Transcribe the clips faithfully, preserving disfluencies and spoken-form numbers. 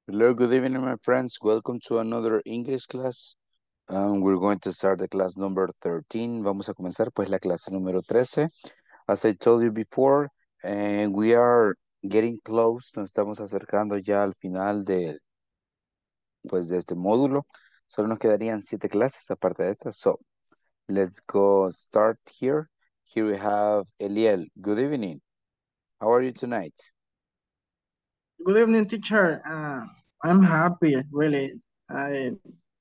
Hello, good evening, my friends. Welcome to another English class. Um, we're going to start the class number thirteen. Vamos a comenzar pues la clase número trece. As I told you before, and we are getting close. Nos estamos acercando ya al final de, pues, de este módulo. Solo nos quedarían siete clases aparte de esta. So, let's go start here. Here we have Eliel. Good evening. How are you tonight? Good evening, teacher. Uh, I'm happy, really. I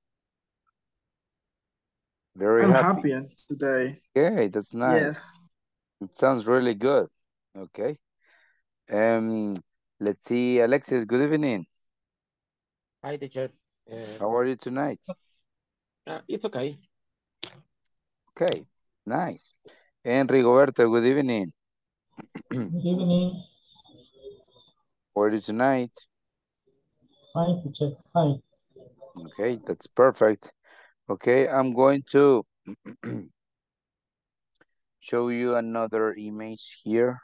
Very I'm happy. happy today. Okay, that's nice. Yes. It sounds really good. Okay. Um, let's see, Alexis, good evening. Hi, teacher. Uh, How are you tonight? uh, it's okay. Okay, nice. And Rigoberto, good evening. Good evening. How are you tonight? Fine, teacher. Fine. Okay, that's perfect. Okay, I'm going to show you another image here.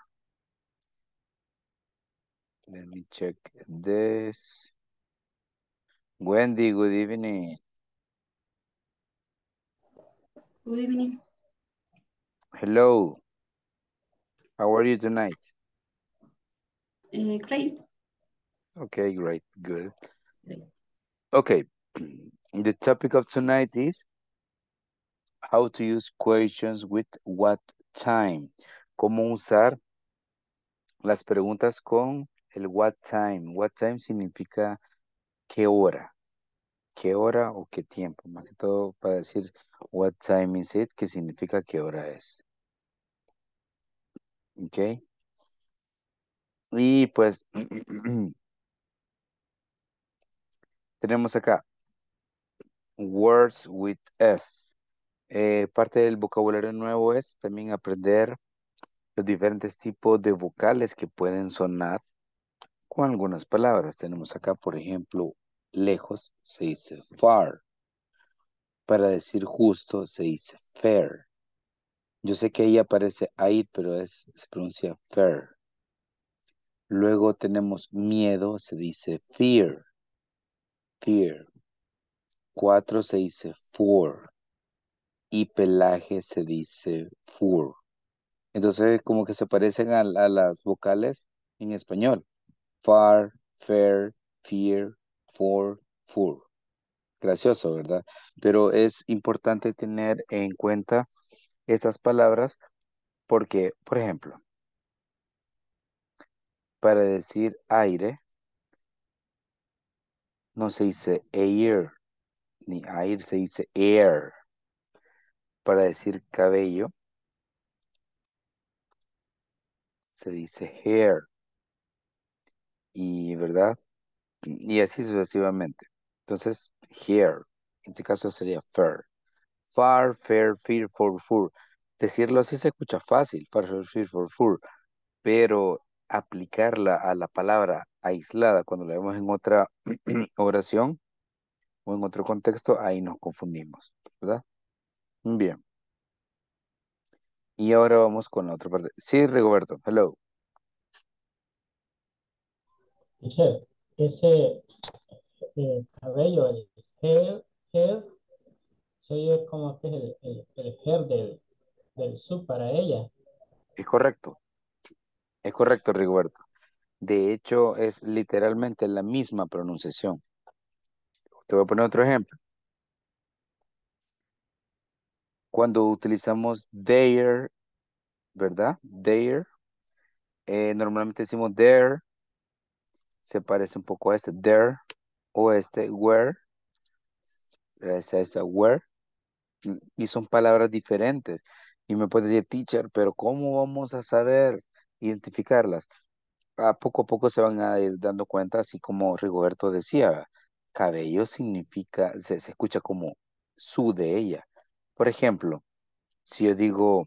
Let me check this. Wendy, good evening. Good evening. Hello. How are you tonight? Uh, great. Okay, great, good. Okay, the topic of tonight is how to use questions with what time. Cómo usar las preguntas con el what time. What time significa qué hora. Qué hora o qué tiempo. Más que todo para decir what time is it, que significa qué hora es. Ok. Y pues tenemos acá words with F. Eh, parte del vocabulario nuevo es también aprender los diferentes tipos de vocales que pueden sonar con algunas palabras. Tenemos acá, por ejemplo, lejos se dice far. Para decir justo se dice fair. Yo sé que ahí aparece ir, pero es, se pronuncia fair. Luego tenemos miedo, se dice fear. Fear. Cuatro se dice four. Y pelaje se dice fur. Entonces, como que se parecen a, a las vocales en español. Far, fair, fear, for, fur. Gracioso, ¿verdad? Pero es importante tener en cuenta estas palabras porque, por ejemplo, para decir aire, no se dice air, ni air, se dice air. Para decir cabello, se dice hair. Y, ¿verdad? Y así sucesivamente. Entonces, hair. En este caso sería fair. Far, fair, fear, for, fur. Decirlo así se escucha fácil. Far, fair, fear, for, fur. Pero aplicarla a la palabra aislada cuando la vemos en otra oración o en otro contexto, ahí nos confundimos, ¿verdad? Bien. Y ahora vamos con la otra parte. Sí, Rigoberto, hello. Teacher, ese eh, cabello, el hair, hair, se oye como que es el, el, el hair del, del sub para ella. Es correcto, es correcto, Rigoberto. De hecho, es literalmente la misma pronunciación. Te voy a poner otro ejemplo. Cuando utilizamos their, ¿verdad? Their, eh, normalmente decimos there, se parece un poco a este, there, o este, where, es esta, where, y son palabras diferentes. Y me puede decir, teacher, pero ¿cómo vamos a saber identificarlas? A poco a poco se van a ir dando cuenta, así como Rigoberto decía, cabello significa, se, se escucha como su de ella. Por ejemplo, si yo digo,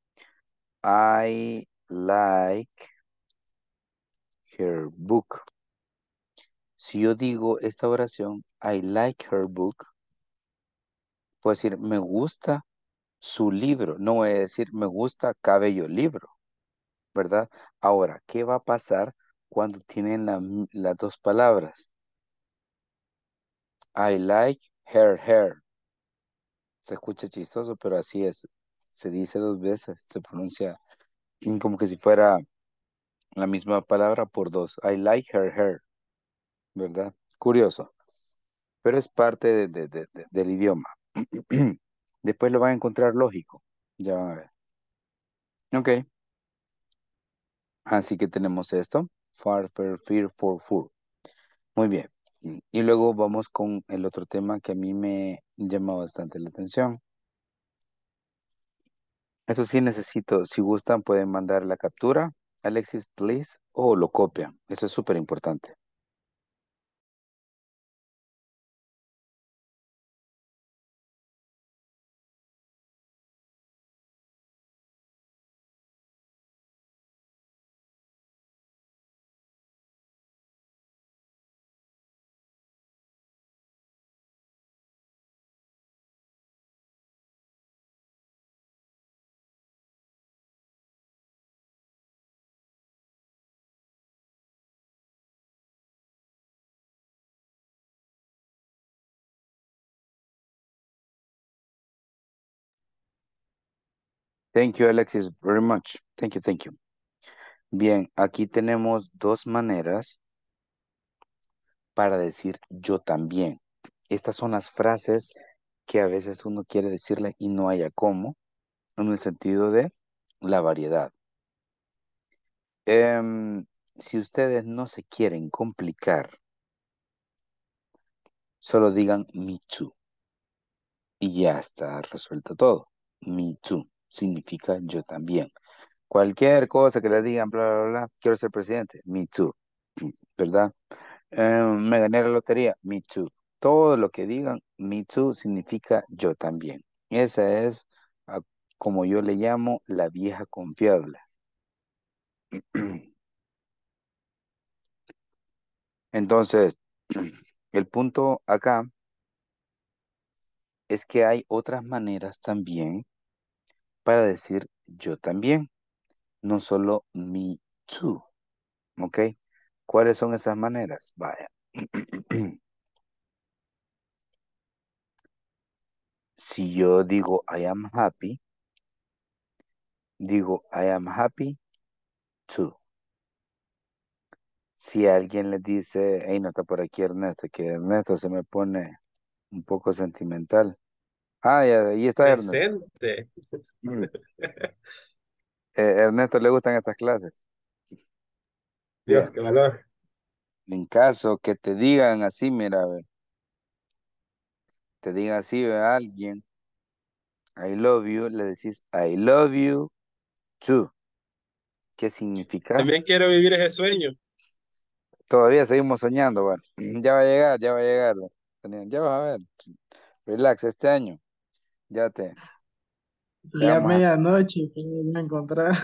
I like her book. Si yo digo esta oración, I like her book, puedo decir, me gusta su libro. No voy a decir, me gusta cabello libro, ¿verdad? Ahora, ¿qué va a pasar cuando tienen la- las dos palabras? I like her hair. Se escucha chistoso, pero así es. Se dice dos veces, se pronuncia como que si fuera la misma palabra por dos. I like her hair, ¿verdad? Curioso, pero es parte de- de- de- de- del idioma. Después lo van a encontrar lógico. Ya van a ver. Ok, así que tenemos esto. Far, fair, fear, for, for. Muy bien. Y luego vamos con el otro tema que a mí me llama bastante la atención. Eso sí necesito, si gustan pueden mandar la captura, Alexis, please, o lo copian. Eso es súper importante. Thank you, Alexis, very much. Thank you, thank you. Bien, aquí tenemos dos maneras para decir yo también. Estas son las frases que a veces uno quiere decirle y no haya cómo, en el sentido de la variedad. Em, si ustedes no se quieren complicar, solo digan me too y ya está resuelto todo. Me too significa yo también. Cualquier cosa que le digan, bla, bla, bla, quiero ser presidente, me too, ¿verdad? Eh, me gané la lotería, me too. Todo lo que digan, me too, significa yo también. Esa es, ah, como yo le llamo, la vieja confiable. Entonces, el punto acá es que hay otras maneras también para decir yo también, no solo me too, ¿ok? ¿Cuáles son esas maneras? Vaya. Si yo digo I am happy, digo I am happy too. Si alguien le dice, hey, no está por aquí Ernesto, que Ernesto se me pone un poco sentimental. Ah, ya, ahí está Ernesto. Presente. Mm. Eh, Ernesto le gustan estas clases. Dios, Bien, qué valor. en caso que te digan así, mira, a ver, te diga así a alguien, I love you, le decís I love you too. ¿Qué significa? También quiero vivir ese sueño. Todavía seguimos soñando, bueno, ya va a llegar, ya va a llegar. Ya vas a ver, relax, este año, ya te, te Ya vamos a... medianoche que me voy a encontrar.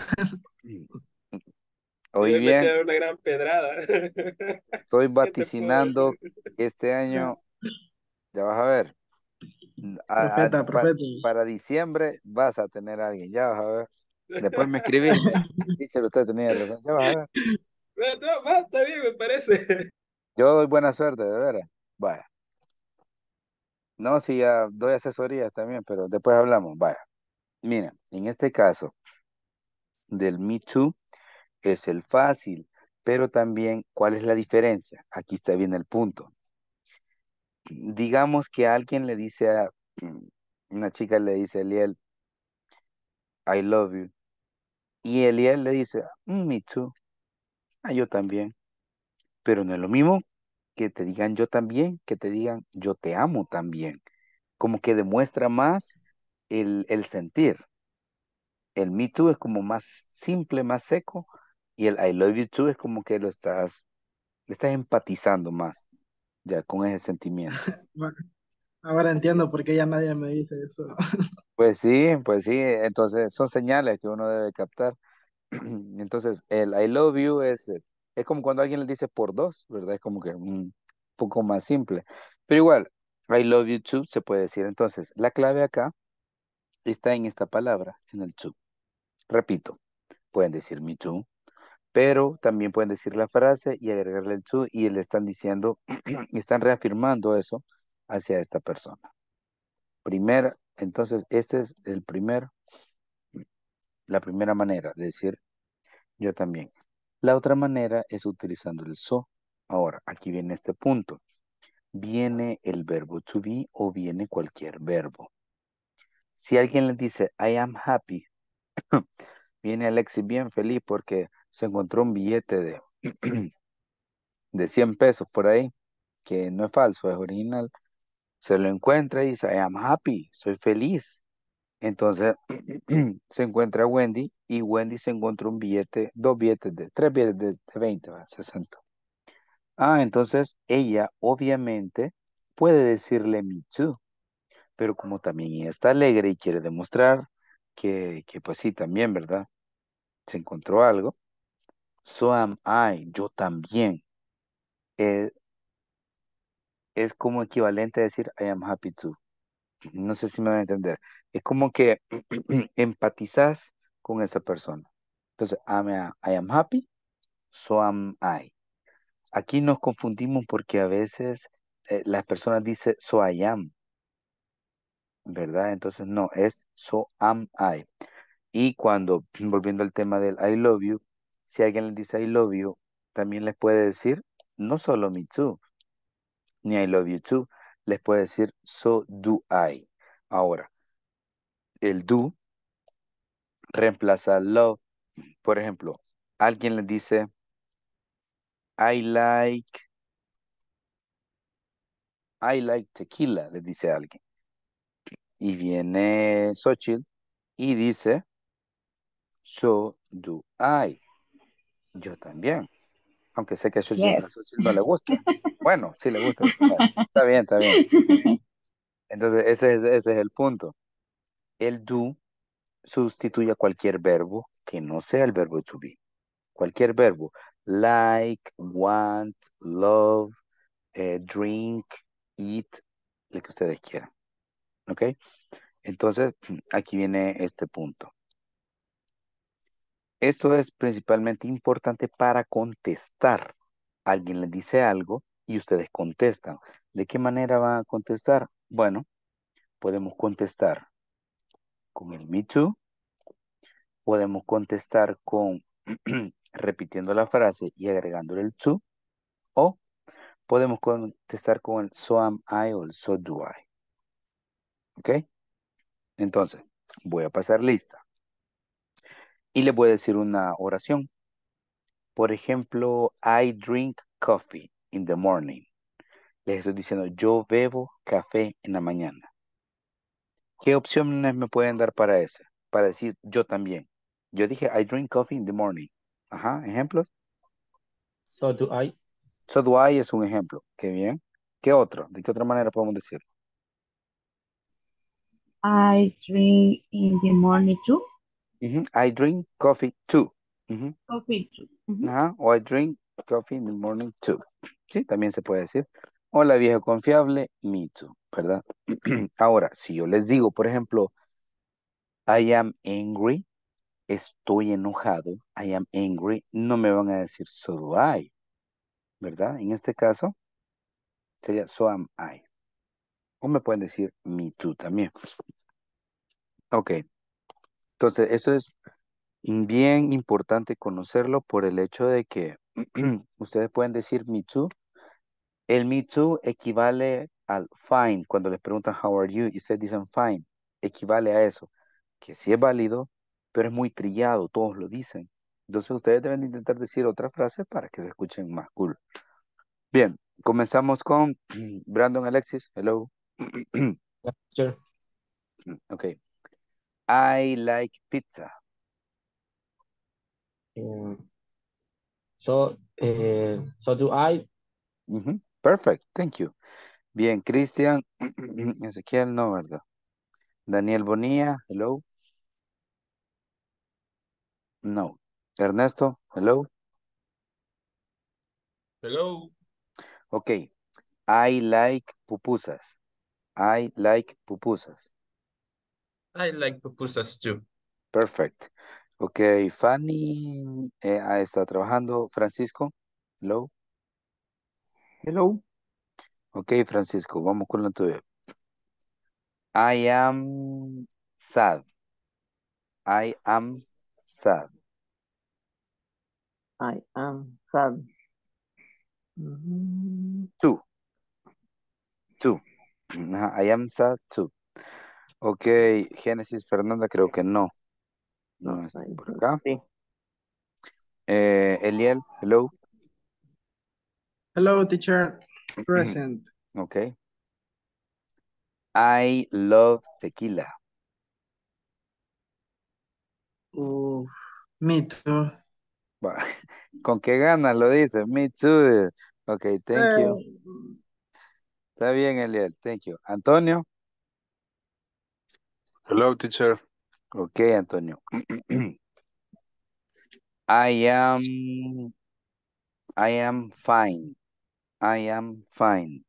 Y Oí me metí bien, a una gran pedrada. estoy ¿Qué te puedo vaticinando decir? que este año, ya vas a ver, a- a- Profeta, pa- profeta. para diciembre vas a tener a alguien, ya vas a ver. Después me escribís, mira, teacher, usted tenía razón, ya vas a ver. No, no, va, está bien, me parece. Yo doy buena suerte, de veras. Vaya. No, si ya doy asesorías también, pero después hablamos. Vaya. Mira, en este caso del Me Too es el fácil, pero también, ¿cuál es la diferencia? Aquí está bien el punto. Digamos que alguien le dice a una chica, le dice a Eliel, I love you. Y Eliel le dice, "Mm, me too. Ah, yo también. Pero no es lo mismo que te digan yo también, que te digan yo te amo también. Como que demuestra más el, el sentir. El me too es como más simple, más seco. Y el I love you too es como que lo estás, le estás empatizando más, ya con ese sentimiento. Bueno, ahora Así es. entiendo por qué ya nadie me dice eso. Pues sí, pues sí. Entonces son señales que uno debe captar. Entonces, el I love you es, eh, es como cuando alguien le dice por dos, ¿verdad? Es como que un poco más simple. Pero igual, I love you too se puede decir. Entonces, la clave acá está en esta palabra, en el to. Repito, pueden decir me too, pero también pueden decir la frase y agregarle el to y le están diciendo, están reafirmando eso hacia esta persona. Primer, entonces, este es el primer, la primera manera de decir yo también. La otra manera es utilizando el so. Ahora, aquí viene este punto. Viene el verbo to be o viene cualquier verbo. Si alguien le dice, I am happy, viene Alexis bien feliz porque se encontró un billete de, de cien pesos por ahí, que no es falso, es original. Se lo encuentra y dice, I am happy, soy feliz. Entonces se encuentra Wendy y Wendy se encontró un billete, dos billetes de, tres billetes de, de veinte, ¿verdad? sesenta. Ah, entonces ella obviamente puede decirle me too, pero como también ella está alegre y quiere demostrar que, que pues sí, también, ¿verdad? Se encontró algo. So am I, yo también. Eh, es como equivalente a decir I am happy too. No sé si me van a entender. Es como que empatizas con esa persona. Entonces, I'm a- I am happy, so am I. Aquí nos confundimos porque a veces eh, las personas dicen so I am, ¿verdad? Entonces, no, es so am I. Y cuando, volviendo al tema del I love you, si alguien le dice I love you, también les puede decir no solo me too, ni I love you too, les puede decir so do I. Ahora, el do reemplaza love. Por ejemplo, alguien le dice I like, I like tequila, le dice a alguien. Y viene Xochitl y dice so do I. Yo también. Aunque sé que a Xochitl, Yes. a Xochitl no le gusta. Bueno, sí le gusta. Está está bien, está bien. Entonces, ese es, ese es el punto. El do sustituye a cualquier verbo que no sea el verbo to be. Cualquier verbo. Like, want, love, eh, drink, eat, lo que ustedes quieran. ¿Ok? Entonces, aquí viene este punto. Esto es principalmente importante para contestar. Alguien les dice algo y ustedes contestan. ¿De qué manera van a contestar? Bueno, podemos contestar con el me too. Podemos contestar con repitiendo la frase y agregándole el to. O podemos contestar con el so am I o el so do I. ¿Ok? Entonces, voy a pasar lista. Y les voy a decir una oración. Por ejemplo, I drink coffee in the morning. Les estoy diciendo, yo bebo café en la mañana. ¿Qué opciones me pueden dar para eso? Para decir, yo también. Yo dije, I drink coffee in the morning. Ajá, ejemplos. So do I. So do I es un ejemplo. Qué bien. ¿Qué otro? ¿De qué otra manera podemos decirlo? I drink in the morning too. Ujú, I drink coffee too. Ujú, Coffee too. Ujú. ajá, o I drink coffee in the morning too. Sí, también se puede decir. Hola, viejo confiable, me too, ¿verdad? Ahora, si yo les digo, por ejemplo, I am angry, estoy enojado, I am angry, no me van a decir so do I, ¿verdad? En este caso, sería so am I. O me pueden decir me too también. Ok, entonces eso es bien importante conocerlo por el hecho de que ustedes pueden decir me too. El me too equivale al fine. Cuando les preguntan how are you y ustedes dicen fine, equivale a eso. Que sí es válido, pero es muy trillado, todos lo dicen. Entonces ustedes deben intentar decir otra frase para que se escuchen más cool. Bien, comenzamos con Brandon Alexis. Hello. Yeah, teacher. Ok. I like pizza. Um, so, uh, so do I. Ujú, perfect, thank you. Bien, Cristian. Ezequiel, no, ¿verdad? Daniel Bonilla, hello. No. Ernesto, hello. Hello. Ok. I like pupusas. I like pupusas. I like pupusas too. Perfect. Ok, Fanny eh, ah, está trabajando. Francisco, hello. Hello. Ok, Francisco, vamos con la tuya. I am sad. I am sad. I am sad. Mm, Two. Two. Ajá, I am sad too. Ok, Génesis Fernanda, creo que no. no, No está I por think acá. sí. Eh, Eliel, hello. Hello, teacher. Present. Ok. I love tequila. Uf, me too. Va, ¿con qué ganas lo dices? Me too. Ok, thank you. Eh, Está bien, Eliel, thank you. Antonio. Hello, teacher. Ok, Antonio. I am, I am fine. I am fine.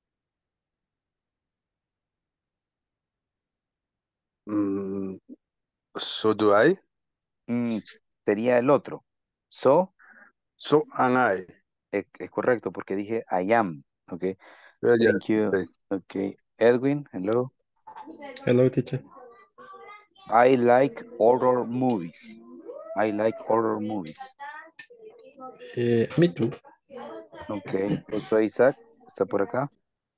Mm, so do I. Mm, sería el otro. So, So am I. es, es correcto porque dije I am. Ok, Uh, yes. thank you. Okay. Ok, Edwin, hello. Hello, teacher. I like horror movies. I like horror movies. Eh, me too. Ok, Josué Isaac, ¿está por acá?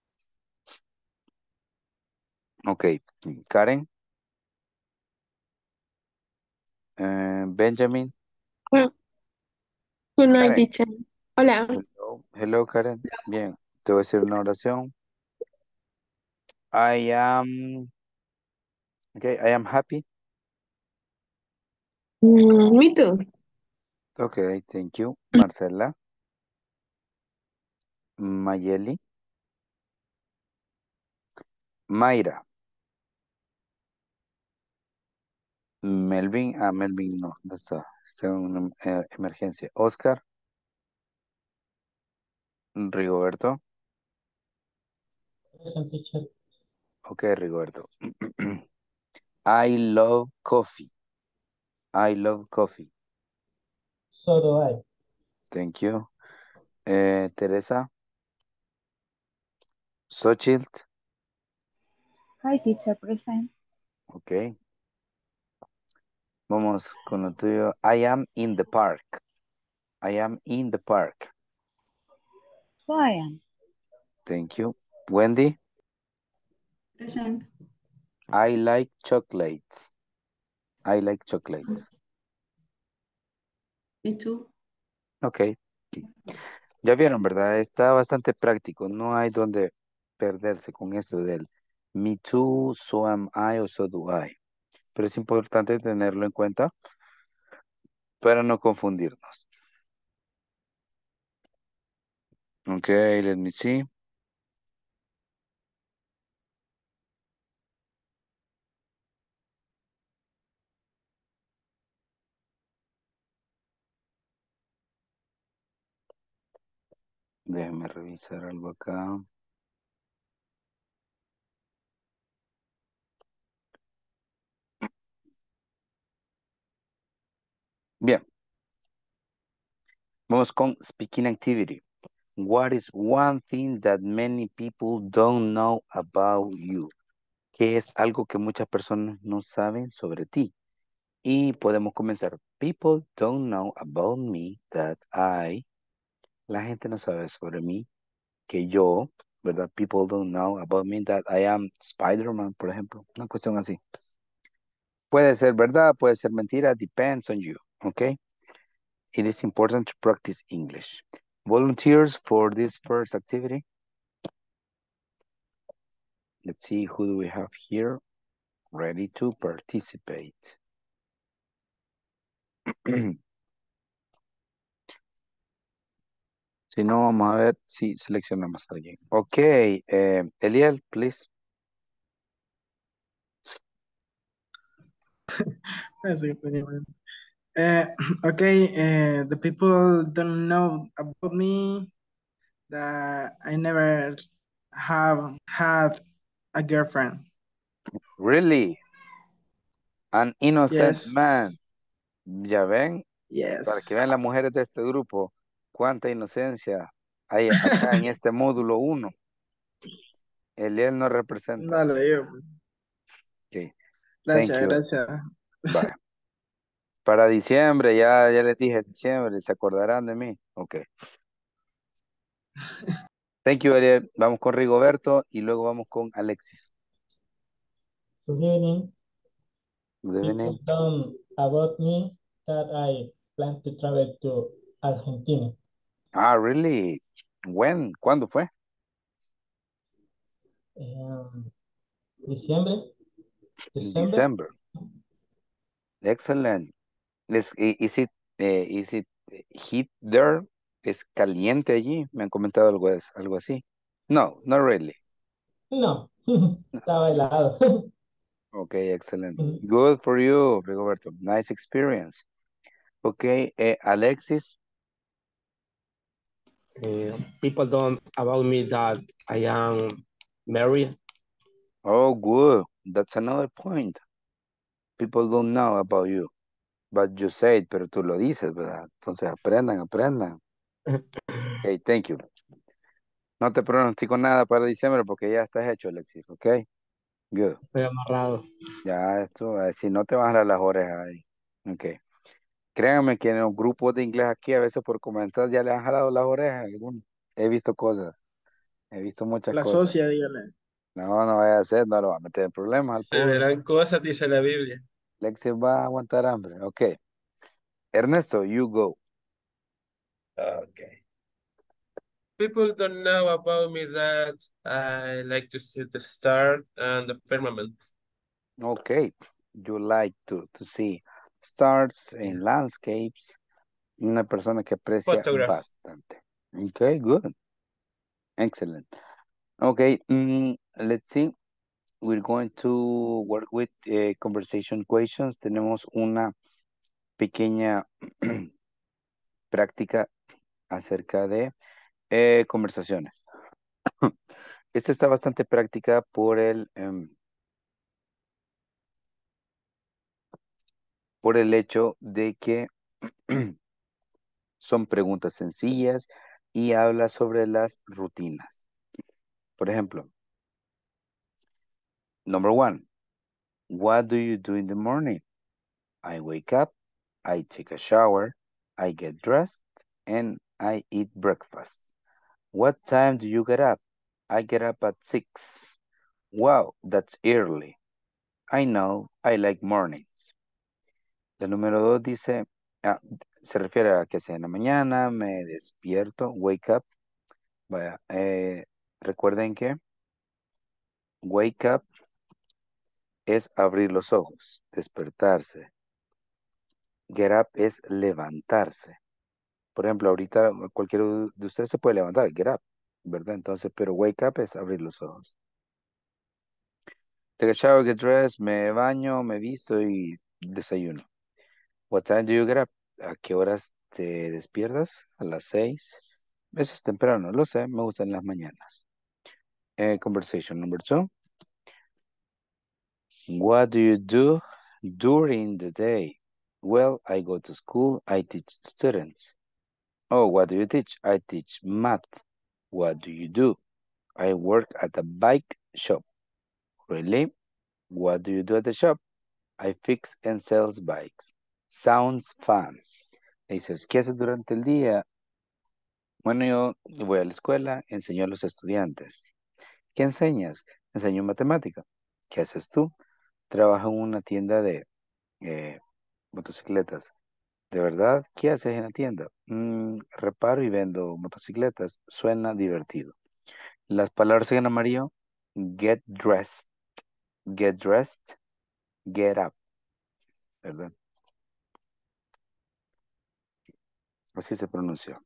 Ok, Karen, eh, Benjamin, Good good night, Karen. teacher. Hola. Hello, hello, Karen. Bien, te voy a decir una oración. I am, okay, I am happy. Mm, me too. Okay, thank you. Marcela, Mayeli, Mayra, Melvin, ah, Melvin no, no está, está en una eh, emergencia. Oscar, Rigoberto, Present, teacher. ok, Rigoberto. I love coffee. I love coffee. So do I. Thank you. Eh, Teresa, Xochitl, Hi, teacher, present. ok. Vamos con lo tuyo. I am in the park. I am in the park. So I am. Thank you. Wendy, Present. I like chocolates. I like chocolates. Me too. Ok. Ya vieron, ¿verdad? Está bastante práctico. No hay donde perderse con eso del me too, so am I o so do I. Pero es importante tenerlo en cuenta para no confundirnos. Ok, let me see. Déjeme revisar algo acá. Bien. Vamos con speaking activity. What is one thing that many people don't know about you? ¿Qué es algo que muchas personas no saben sobre ti? Y podemos comenzar. People don't know about me that I. La gente no sabe sobre mí que yo, ¿verdad? People don't know about me that I am Spider-Man, por ejemplo. Una cuestión así. Puede ser verdad, puede ser mentira. Depends on you. Okay? It is important to practice English. Volunteers for this first activity. Let's see who do we have here ready to participate. Si no, vamos a ver si seleccionamos a alguien. Ok, eh, Eliel, please. Pensé que tenía un- Eh, okay, eh, the people don't know about me that I never have had a girlfriend. Really? An innocent Yes. man. Ya ven, para que vean Yes. las mujeres de este grupo, cuánta inocencia hay acá en este módulo uno. Eliel no representa. Dale, yo. Ok, thank Gracias, you. gracias. Bye. Para diciembre, ya, ya les dije diciembre, ¿se acordarán de mí? Ok. Thank you, Eliel. Vamos con Rigoberto y luego vamos con Alexis. Good evening. Good People evening. don't about me that I plan to travel to Argentina. Ah, really? When? ¿Cuándo fue? Um, Diciembre. In December. December. Excellent. Is, i- is it, eh, is it heat there? ¿Es caliente allí? Me han comentado algo, es- algo así. No, not really. No, estaba helado. Okay, excellent. Mm, Good for you, Rigoberto. Nice experience. Okay, eh, Alexis. Uh, people don't about me that I am married. Oh, good. That's another point. People don't know about you, but you say it, pero tú lo dices, ¿verdad? Entonces aprendan, aprendan. Okay, thank you. No te pronostico nada para diciembre porque ya estás hecho, Alexis, ok? Good. Estoy amarrado. Ya esto, eh, si no te van a jalar las orejas ahí. Ok. Créanme que en los grupos de inglés aquí a veces por comentar ya le han jalado las orejas. a algunos. He visto cosas, he visto muchas La cosas. socia, dígale. No, no vaya a ser, no lo va a meter en problemas al Se pobre. verán cosas, dice la Biblia. Alexis va a aguantar hambre. Ok. Ernesto, you go. Okay. People don't know about me that I like to see the stars and the firmament. Ok. You like to, to see stars in landscapes. Una persona que aprecia Photograph. bastante. Ok, good. Excellent. Okay, mm, let's see. We're going to work with eh, conversation questions. Tenemos una pequeña práctica acerca de eh, conversaciones. Esta está bastante práctica por el, em, por el hecho de que son preguntas sencillas y habla sobre las rutinas. Por ejemplo, number one, what do you do in the morning? I wake up, I take a shower, I get dressed, and I eat breakfast. What time do you get up? I get up at six. Wow, that's early. I know, I like mornings. La número dos dice, ah, se refiere a que sea en la mañana, me despierto, wake up. Vaya, eh, recuerden que wake up es abrir los ojos, despertarse. Get up es levantarse. Por ejemplo, ahorita cualquiera de ustedes se puede levantar, get up, ¿verdad? Entonces, pero wake up es abrir los ojos. Take a shower, get dressed, me baño, me visto y desayuno. What time do you get up? ¿A qué horas te despiertas? A las seis. Eso es temprano, lo sé, me gustan las mañanas. Eh, conversation number two. What do you do during the day? Well, I go to school, I teach students. Oh, what do you teach? I teach math. What do you do? I work at a bike shop. Really? What do you do at the shop? I fix and sell bikes. Sounds fun. Dices, ¿qué haces durante el día? Bueno, yo voy a la escuela, enseño a los estudiantes. ¿Qué enseñas? Enseño matemática. ¿Qué haces tú? Trabajo en una tienda de eh, motocicletas. ¿De verdad? ¿Qué haces en la tienda? "Mm, reparo y vendo motocicletas. Suena divertido. Las palabras en amarillo, get dressed, get dressed, get up, ¿verdad? Así se pronuncia.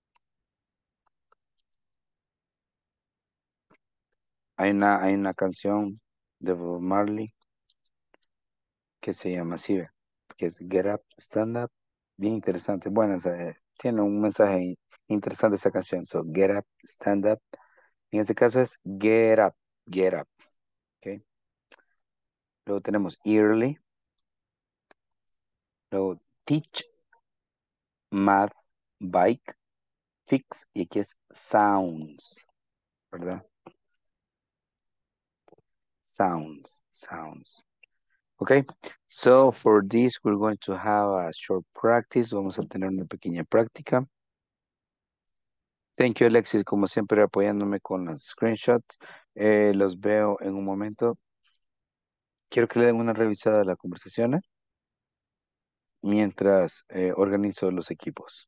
Hay una, hay una canción de Bob Marley que se llama así, ¿ve? Que es Get Up, Stand Up, bien interesante. Bueno, o sea, eh, tiene un mensaje in- interesante esa canción. So, Get Up, Stand Up. En este caso es Get Up, Get Up. ¿Ok? Luego tenemos Early. Luego Teach, Math, Bike, Fix y aquí es Sounds, ¿verdad? sounds, sounds. Okay, so for this we're going to have a short practice. Vamos a tener una pequeña práctica. Thank you, Alexis, como siempre apoyándome con las screenshots. Eh, los veo en un momento. Quiero que le den una revisada a las conversaciones mientras eh, organizo los equipos.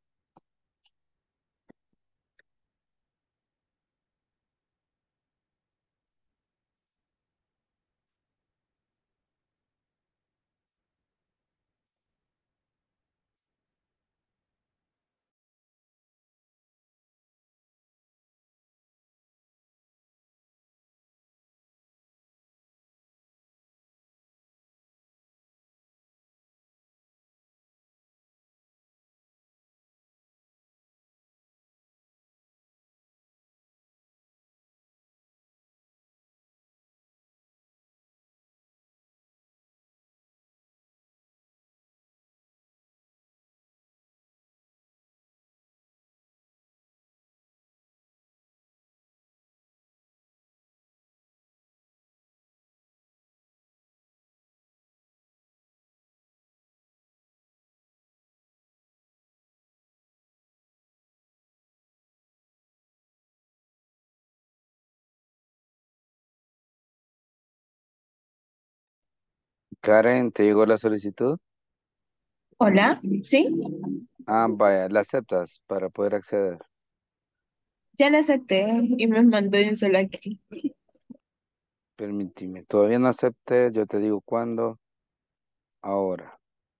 Karen, ¿te llegó la solicitud? Hola, ¿sí? Ah, vaya, ¿la aceptas para poder acceder? Ya la acepté y me mandó un solo aquí. Permíteme, todavía no acepté, yo te digo cuándo. Ahora.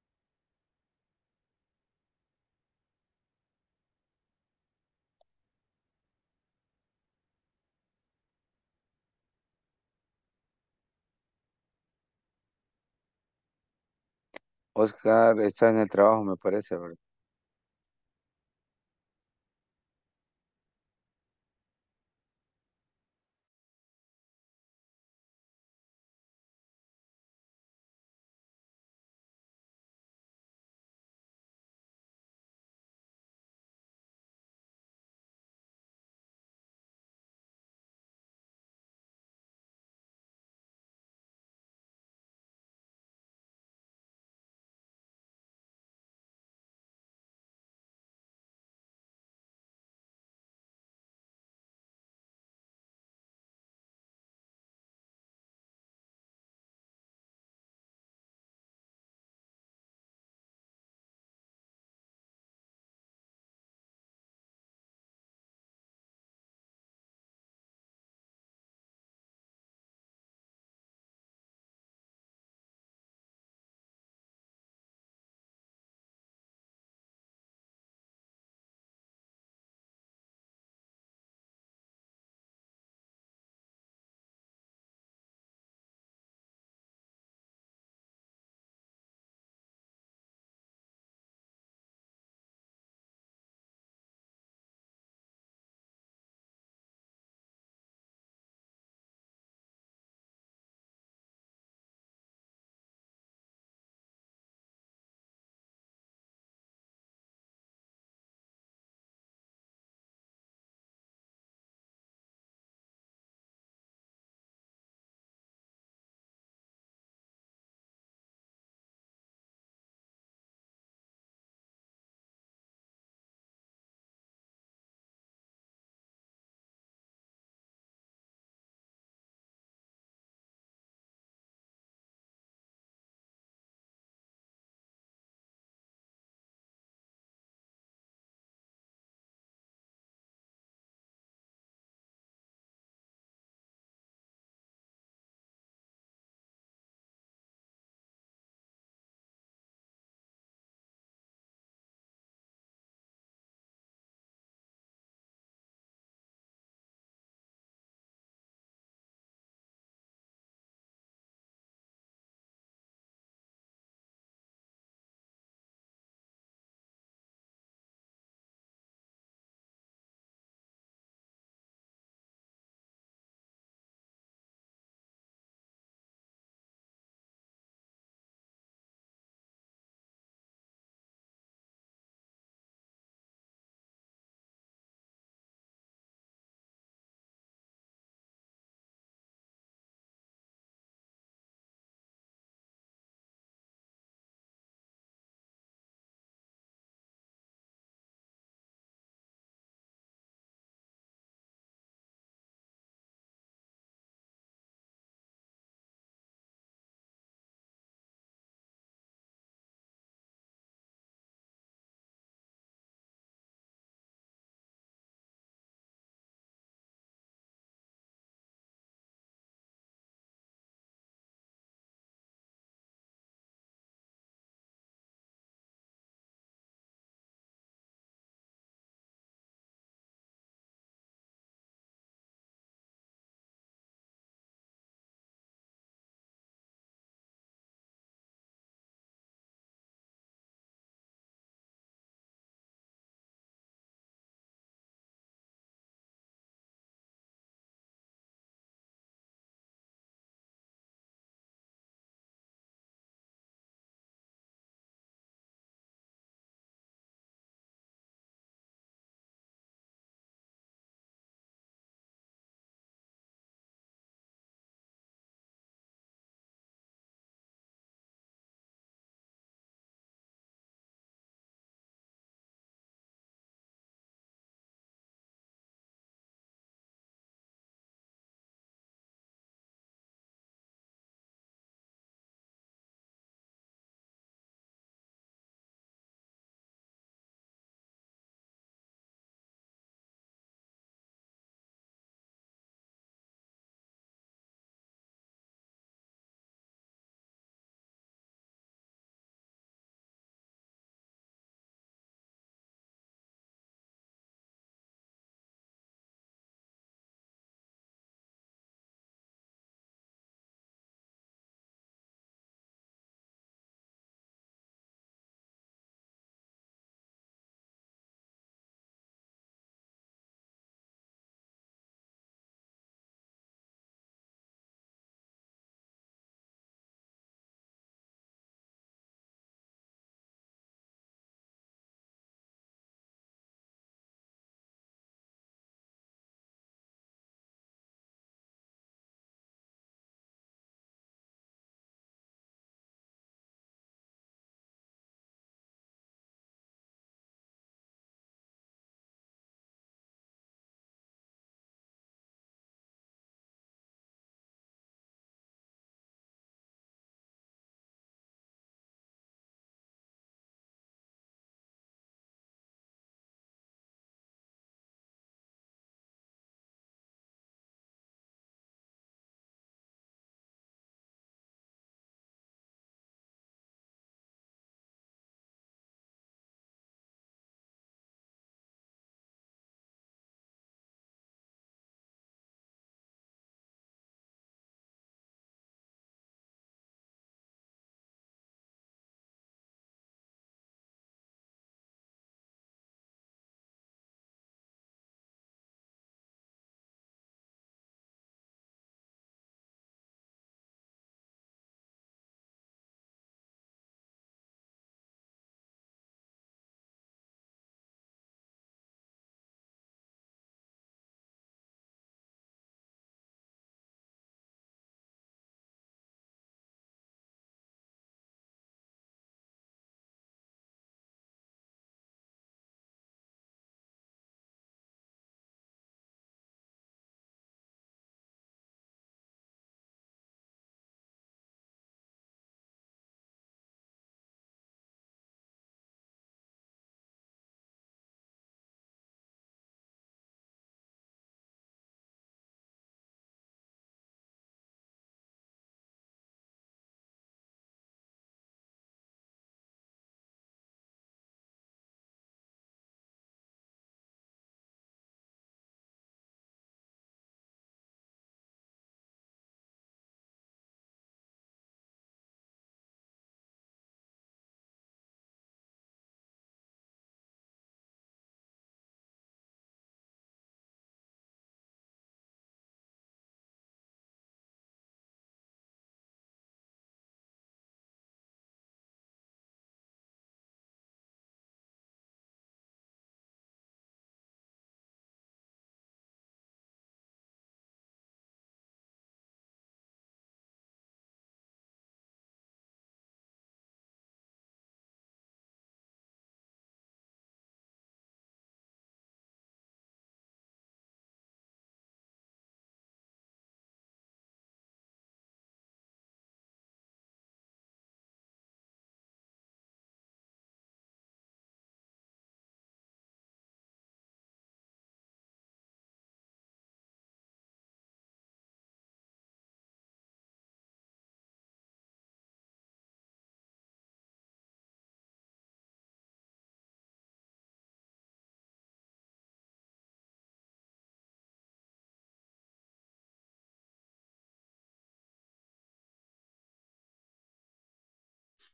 Oscar está en el trabajo, me parece, ¿verdad?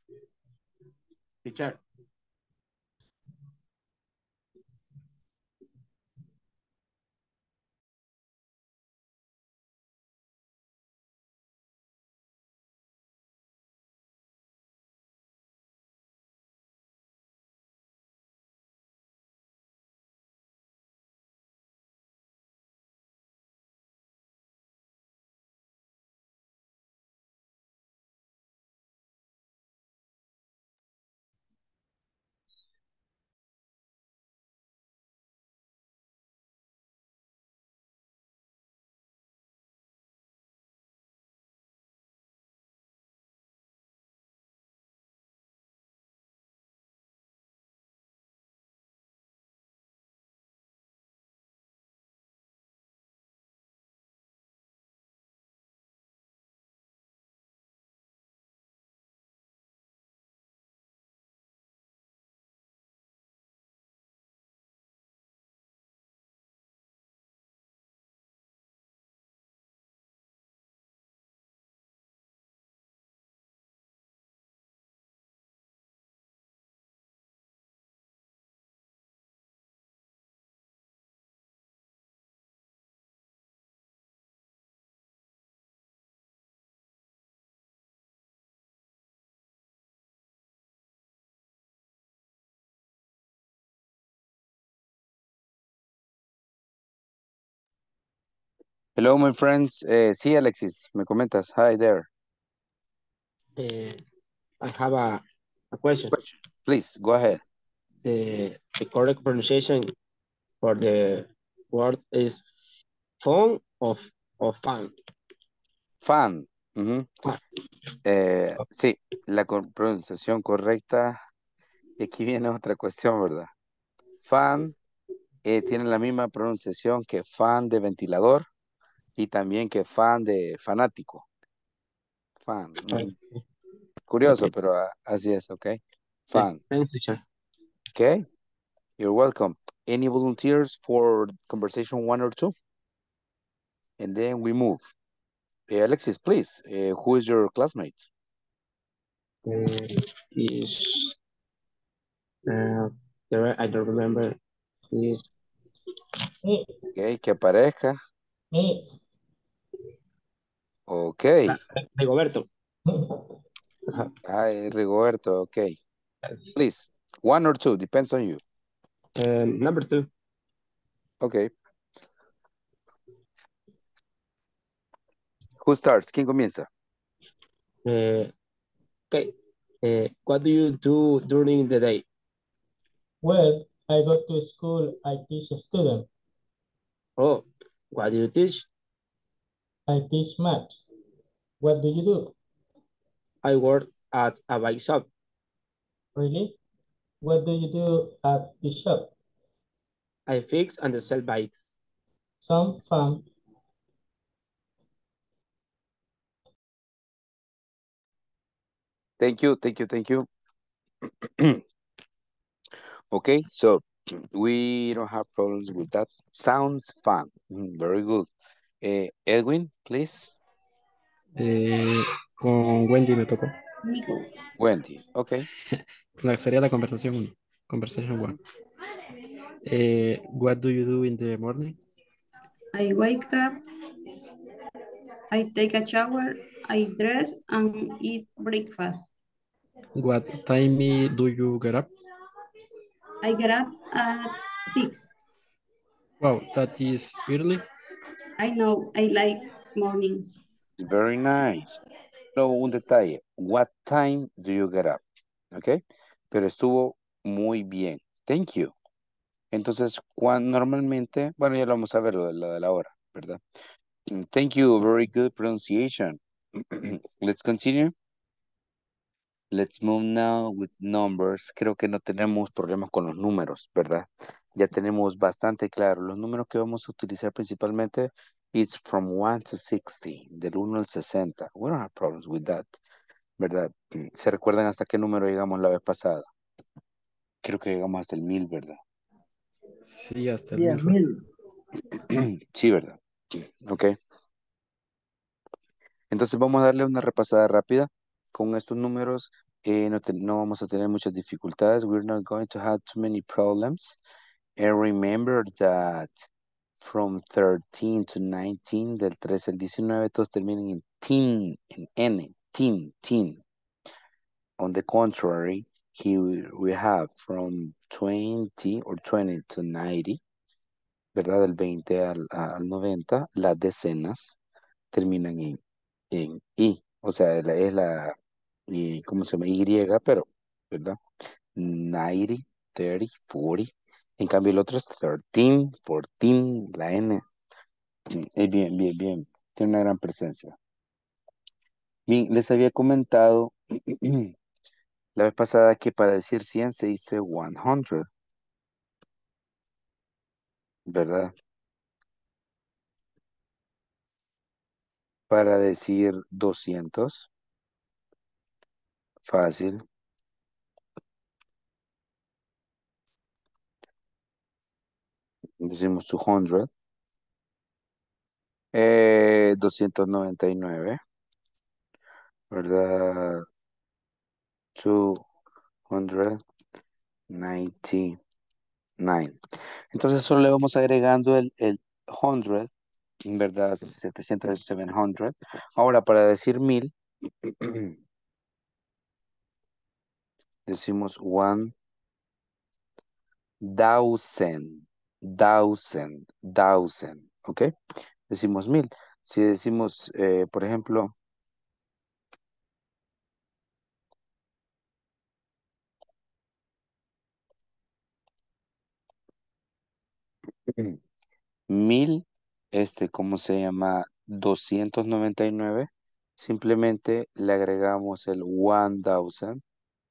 Teacher. Hello, my friends. Eh, sí, Alexis, me comentas. Hi there. Uh, I have a, a question. Question. Please, go ahead. The, the correct pronunciation for the word is phone of, of fan. Fan. Ujú. Ah. Eh, sí, la co- pronunciación correcta. Y aquí viene otra cuestión, ¿verdad? Fan eh, tiene la misma pronunciación que fan de ventilador y también que fan de fanático. Fan. Ujú. Curioso, Okay. pero ah, así es, ¿ok? Okay, Fan. thanks, teacher. Okay, you're welcome. Any volunteers for conversation one or two? And then we move. Eh, Alexis, please, eh, who is your classmate? Uh, is uh, there, I don't remember. Is Me, Okay, que aparezca. me. Okay. Rigoberto. Hi, Rigoberto. Okay. Yes. Please, one or two, depends on you. Um, number two. Okay. Who starts? ¿Quién comienza? Uh, okay. Uh, what do you do during the day? Well, I go to school, I teach a student. Oh, what do you teach? I teach math. What do you do? I work at a bike shop. Really? What do you do at the shop? I fix and sell bikes. Some fun. Thank you, thank you, thank you. Okay, so we don't have problems with that. Sounds fun. Mm, very good. Eh, Edwin, please. Eh, con Wendy me tocó. Wendy, okay. La- Sería la conversación uno. Conversation one. Eh, what do you do in the morning? I wake up, I take a shower, I dress and eat breakfast. What time do you get up? I get up at six. Wow, that is early. I know I like mornings. Very nice. Luego un detalle. What time do you get up? Okay. Pero estuvo muy bien. Thank you. Entonces, cuando normalmente, bueno, ya lo vamos a ver lo de, lo de la hora, ¿verdad? Mm, Thank you. Very good pronunciation. Let's continue. Let's move now with numbers. Creo que no tenemos problemas con los números, ¿verdad? Ya tenemos bastante claro. Los números que vamos a utilizar principalmente is from one to sixty, del uno al sesenta. We don't have problems with that, ¿verdad? ¿Se recuerdan hasta qué número llegamos la vez pasada? Creo que llegamos hasta el mil, ¿verdad? Sí, hasta el Yeah, mil. mil. Sí, ¿verdad? Ok. Entonces vamos a darle una repasada rápida con estos números eh, no, te- no vamos a tener muchas dificultades. We're not going to have too many problems. And remember that from thirteen to nineteen, del trece al diecinueve, todos terminan en teen, en N, teen, teen. On the contrary, here we have from twenty or twenty to ninety, ¿verdad? Del veinte al, al noventa, las decenas terminan en, en I. O sea, la- es la, y, ¿cómo se llama? Y, pero, ¿verdad? noventa, treinta, cuarenta. En cambio, el otro es trece, catorce, la N. Es bien, bien, bien. Tiene una gran presencia. Bien, les había comentado la vez pasada que para decir cien se dice cien, ¿verdad? Para decir doscientos, fácil. Decimos doscientos. Eh, doscientos noventa y nueve, ¿verdad? doscientos noventa y nueve. Entonces solo le vamos agregando el, el cien, ¿verdad? setecientos, setecientos. Ahora para decir mil, decimos one thousand, thousand, thousand, ¿ok? Decimos mil. Si decimos, eh, por ejemplo, mil, este, ¿cómo se llama? doscientos noventa y nueve. Simplemente le agregamos el one thousand.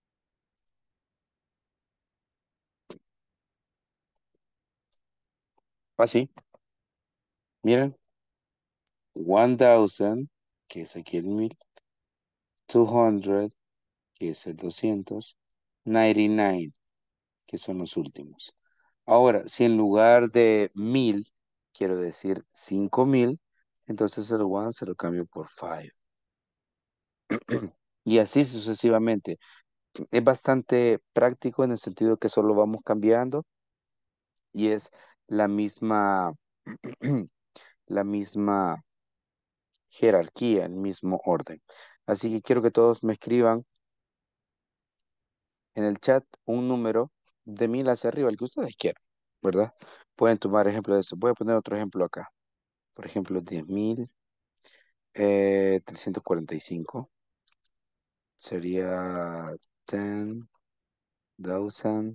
Así, miren, one thousand, que es aquí el mil, doscientos, que es el doscientos, noventa y nueve, que son los últimos. Ahora, si en lugar de mil quiero decir cinco mil, entonces el one se lo cambio por five. Y así sucesivamente. Es bastante práctico en el sentido que solo vamos cambiando y es la misma, la misma jerarquía, el mismo orden. Así que quiero que todos me escriban en el chat un número de mil hacia arriba, el que ustedes quieran, ¿verdad? Pueden tomar ejemplo de eso. Voy a poner otro ejemplo acá. Por ejemplo, diez mil eh, trescientos cuarenta y cinco. Sería ten thousand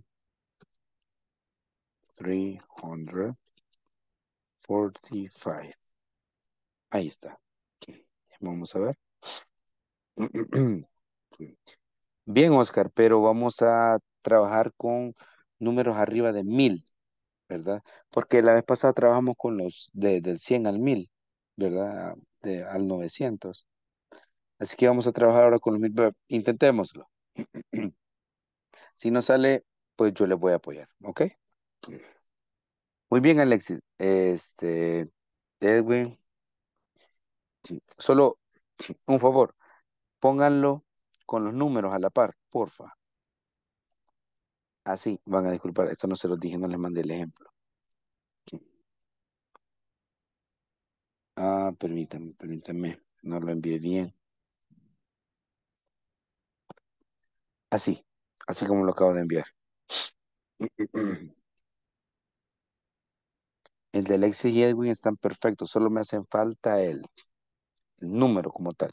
three hundred forty-five. Ahí está. Vamos a ver. Bien, Oscar, pero vamos a trabajar con números arriba de mil, ¿verdad? Porque la vez pasada trabajamos con los de, del cien al mil, ¿verdad? De, al novecientos. Así que vamos a trabajar ahora con los mil. Pero intentémoslo. Si no sale, pues yo les voy a apoyar, ¿ok? Muy bien, Alexis. Este, Edwin, solo un favor, pónganlo con los números a la par, porfa. Así, van a disculpar, esto no se los dije, no les mandé el ejemplo. Ah, permítame, permítame, no lo envié bien. Así, así como lo acabo de enviar. El de Alexis y Edwin están perfectos, solo me hacen falta el, el número como tal.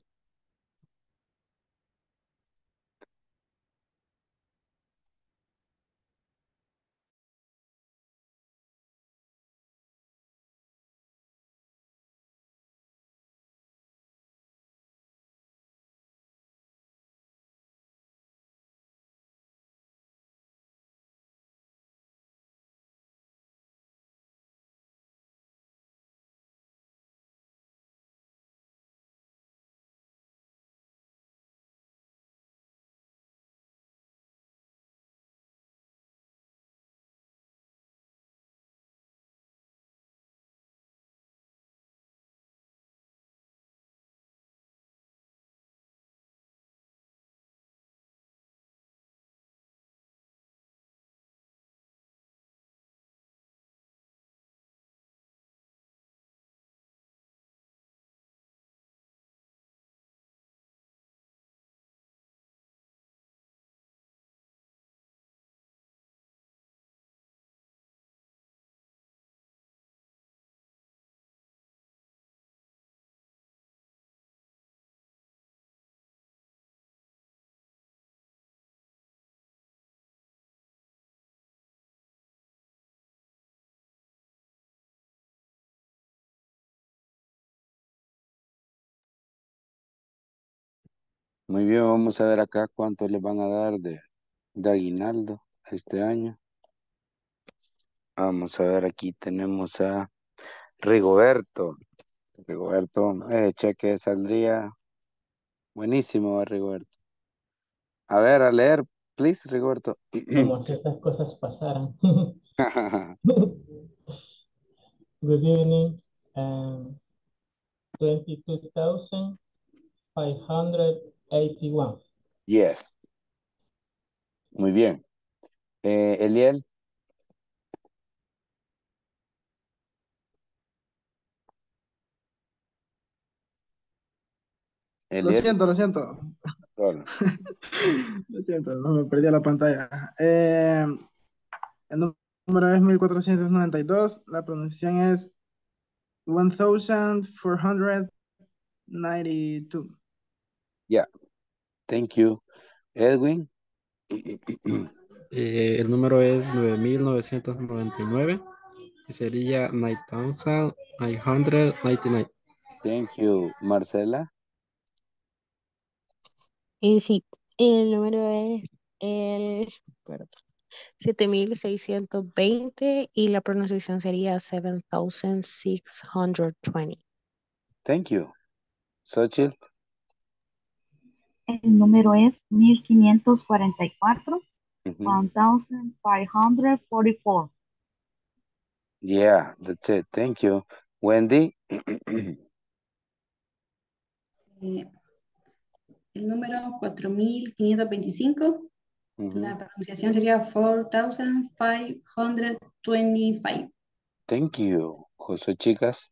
Muy bien, vamos a ver acá cuánto le van a dar de, de aguinaldo este año. Vamos a ver, aquí tenemos a Rigoberto. Rigoberto, eh, cheque saldría buenísimo, Rigoberto. A ver, a leer, please, Rigoberto. Como si esas cosas pasaran. Good evening. Um, twenty-two thousand five hundred eighty-one. Yes, muy bien. Eh, Eliel, Lo Eliel, siento, lo siento. solo. Lo siento, no me perdí la pantalla. Eh, el número es mil cuatrocientos noventa y dos. La pronunciación es one thousand four hundred ninety-two. Yeah, thank you. Edwin, Eh, el número es nueve mil novecientos noventa y nueve y sería nueve mil novecientos noventa y nueve. thank you. Marcela, Y sí, el número es el perdón, siete mil seiscientos veinte y la pronunciación sería seven thousand six hundred twenty. thank you. Xochitl, El número es mil quinientos cuarenta y cuatro, ujú. one thousand five hundred forty-four. Yeah, that's it. Thank you. Wendy, Eh, el número cuatro mil quinientos veinticinco. ujú. La pronunciación sería four thousand five hundred twenty-five. Thank you. José, chicas,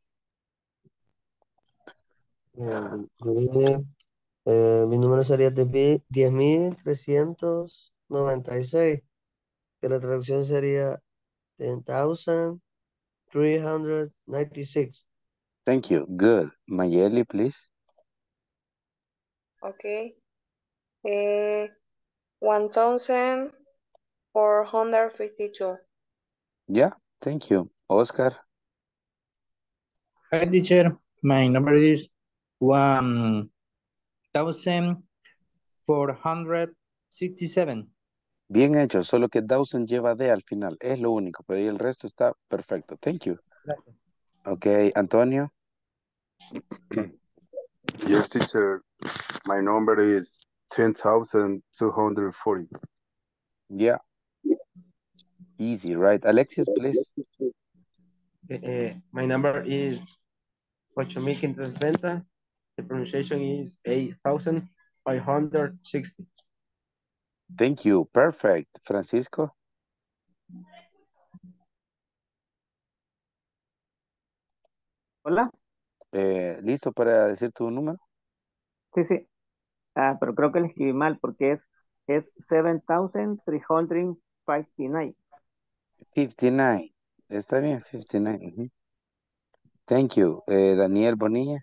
Eh, mi, eh, mi número sería de diez mil trescientos noventa y seis, que la traducción sería ten thousand three hundred ninety-six. thank you. Good. Mayeli, please. Okay. Eh, one thousand four hundred fifty-two. Yeah, thank you. Oscar, Hi, teacher. My number is one thousand four hundred sixty-seven. bien hecho, solo que Dawson lleva D al final, es lo único, pero ahí el resto está perfecto. Thank you. Gracias. Ok, Antonio. Yes, teacher. My number is ten thousand two hundred forty. Yeah, easy, right? Alexis, please. Eh, eh, my number is ocho mil quinientos sesenta. The pronunciation is eight thousand five hundred sixty. Thank you, perfect. Francisco. Hola. Eh, ¿listo para decir tu número? Sí, sí. Ah, pero creo que le escribí mal porque es, es seven thousand three hundred fifty-nine. fifty-nine. Está bien, fifty-nine. ujú. Thank you. Eh, Daniel Bonilla.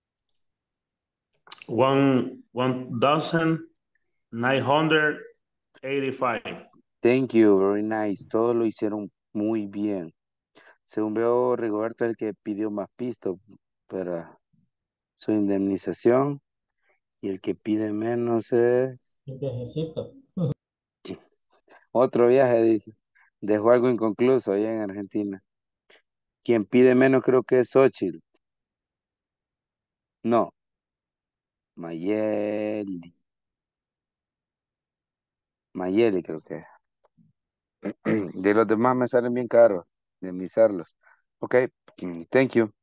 One one thousand nine hundred eighty-five. Thank you, very nice. Todos lo hicieron muy bien. Según veo, Rigoberto es el que pidió más pistas para su indemnización y el que pide menos es Un viajecito. otro viaje, dice. Dejó algo inconcluso allá en Argentina. Quien pide menos creo que es Xochitl. No, Mayeli. Mayeli creo que es. De los demás me salen bien caros indemnizarlos. Ok, mm, thank you.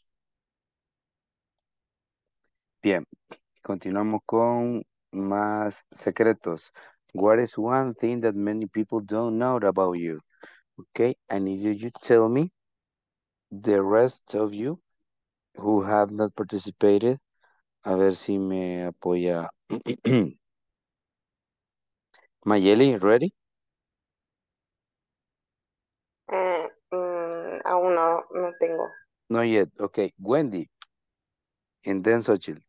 Bien, continuamos con más secretos. What is one thing that many people don't know about you? Okay, I need you to tell me, the rest of you who have not participated. A ver si me apoya. Mayeli, ready? Eh, mm, aún no, no tengo. Not yet. Okay, Wendy. And then Xochitl.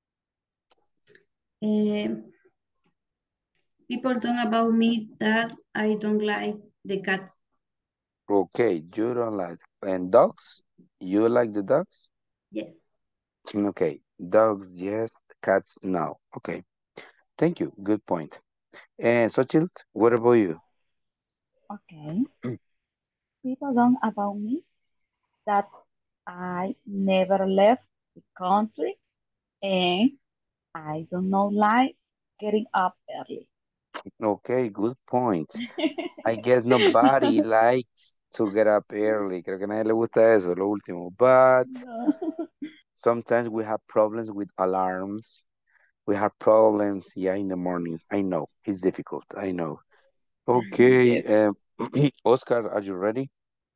Eh, people talk about me that I don't like the cats. Okay, you don't like. And dogs? You like the dogs? Yes. Okay, dogs, yes. Cats, no. Okay. Thank you. Good point. And Xochitl, what about you? Okay. People don't about me that I never left the country and I don't know like getting up early. Okay, good point. I guess nobody likes to get up early. Creo que a nadie le gusta eso, lo último. But No. sometimes we have problems with alarms. We have problems, yeah, in the morning. I know it's difficult. I know. Okay, Yes. um, Oscar, are you ready?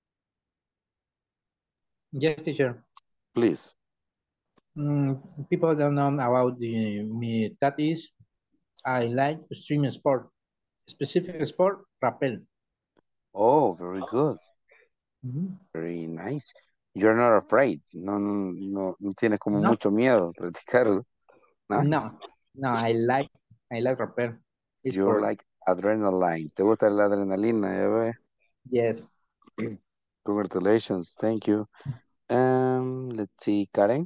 Yes, teacher. Please. Mm, people don't know about the, me. That is, I like extreme sport. Specific sport, rappel. Oh, very good. Mhm. Very nice. You're not afraid. No, no, no, no tienes como No, mucho miedo de practicarlo. Nice. no, no. I like, I like rappel. It's You're sport. like adrenaline. ¿Te gusta la adrenalina? Ya ve? Yes. Congratulations. Thank you. Um, let's see, Karen.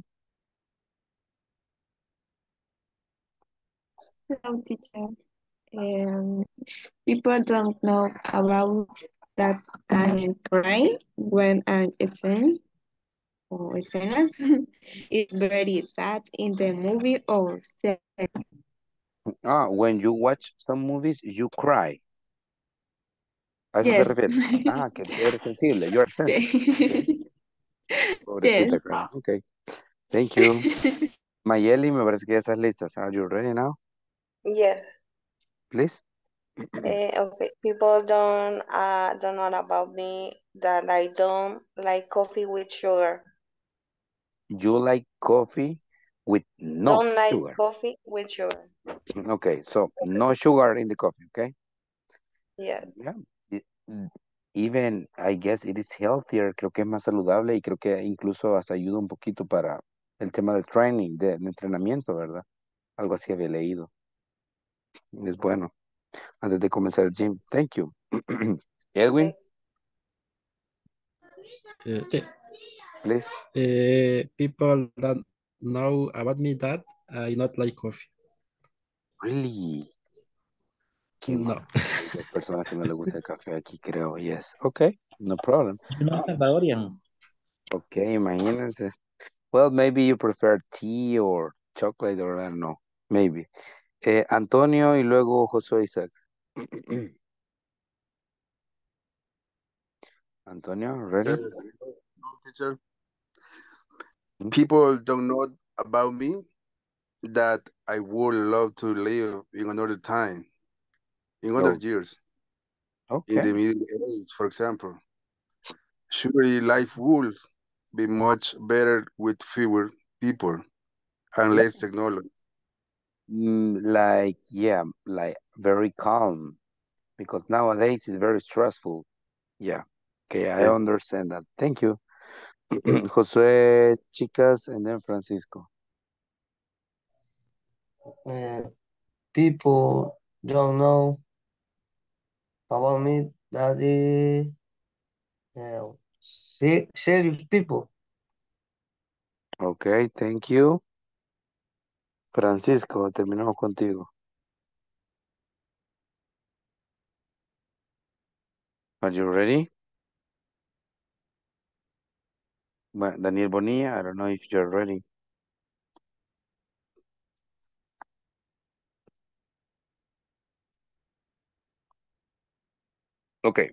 Hello, teacher. Um, people don't know about that I cry when an scene or scenes is very sad in the movie or series. Ah, when you watch some movies, you cry. ¿A eso te Yes. refieres? Ah, que eres sensible. You are sensitive. Okay. Yes. Pobrecita, Karen. Okay. Thank you. Mayeli, me parece que ya estás lista. Are you ready now? Yes. Please. Eh, okay. People don't uh don't know about me that I don't like coffee with sugar. You like coffee with no Don't like sugar. coffee with sugar. Okay, so no sugar in the coffee, okay? Yeah. Yeah. It- mm, even, I guess it is healthier. Creo que es más saludable y creo que incluso hasta ayuda un poquito para el tema del training, de, de entrenamiento, ¿verdad? Algo así había leído. Es bueno. Antes de comenzar el gym. Thank you. Edwin, Eh, sí. please. Eh, people that know about me that I not like coffee. Really? Qué No. mal. Hay dos personas que no les gusta el café aquí, creo. Yes. Okay, no problem. You're not Salvadorian. Okay, imagínense. Well, maybe you prefer tea or chocolate or I don't know. Maybe. Eh, Antonio y luego Josué Isaac. Antonio, ready? Teacher, no, teacher. People don't know about me that I would love to live in another time, in other Oh, years, in okay. the middle age, for example. Surely life would be much better with fewer people and Yeah. less technology. Mm, like, yeah, like very calm because nowadays it's very stressful. Yeah. Okay, I Okay. understand that. Thank you. Okay. Josué, chicas, and then Francisco. Uh, people don't know about me that is uh, se- serious people. Okay, thank you. Francisco, terminamos contigo. Are you ready? Well, Daniel Bonilla, I don't know if you're ready. Okay.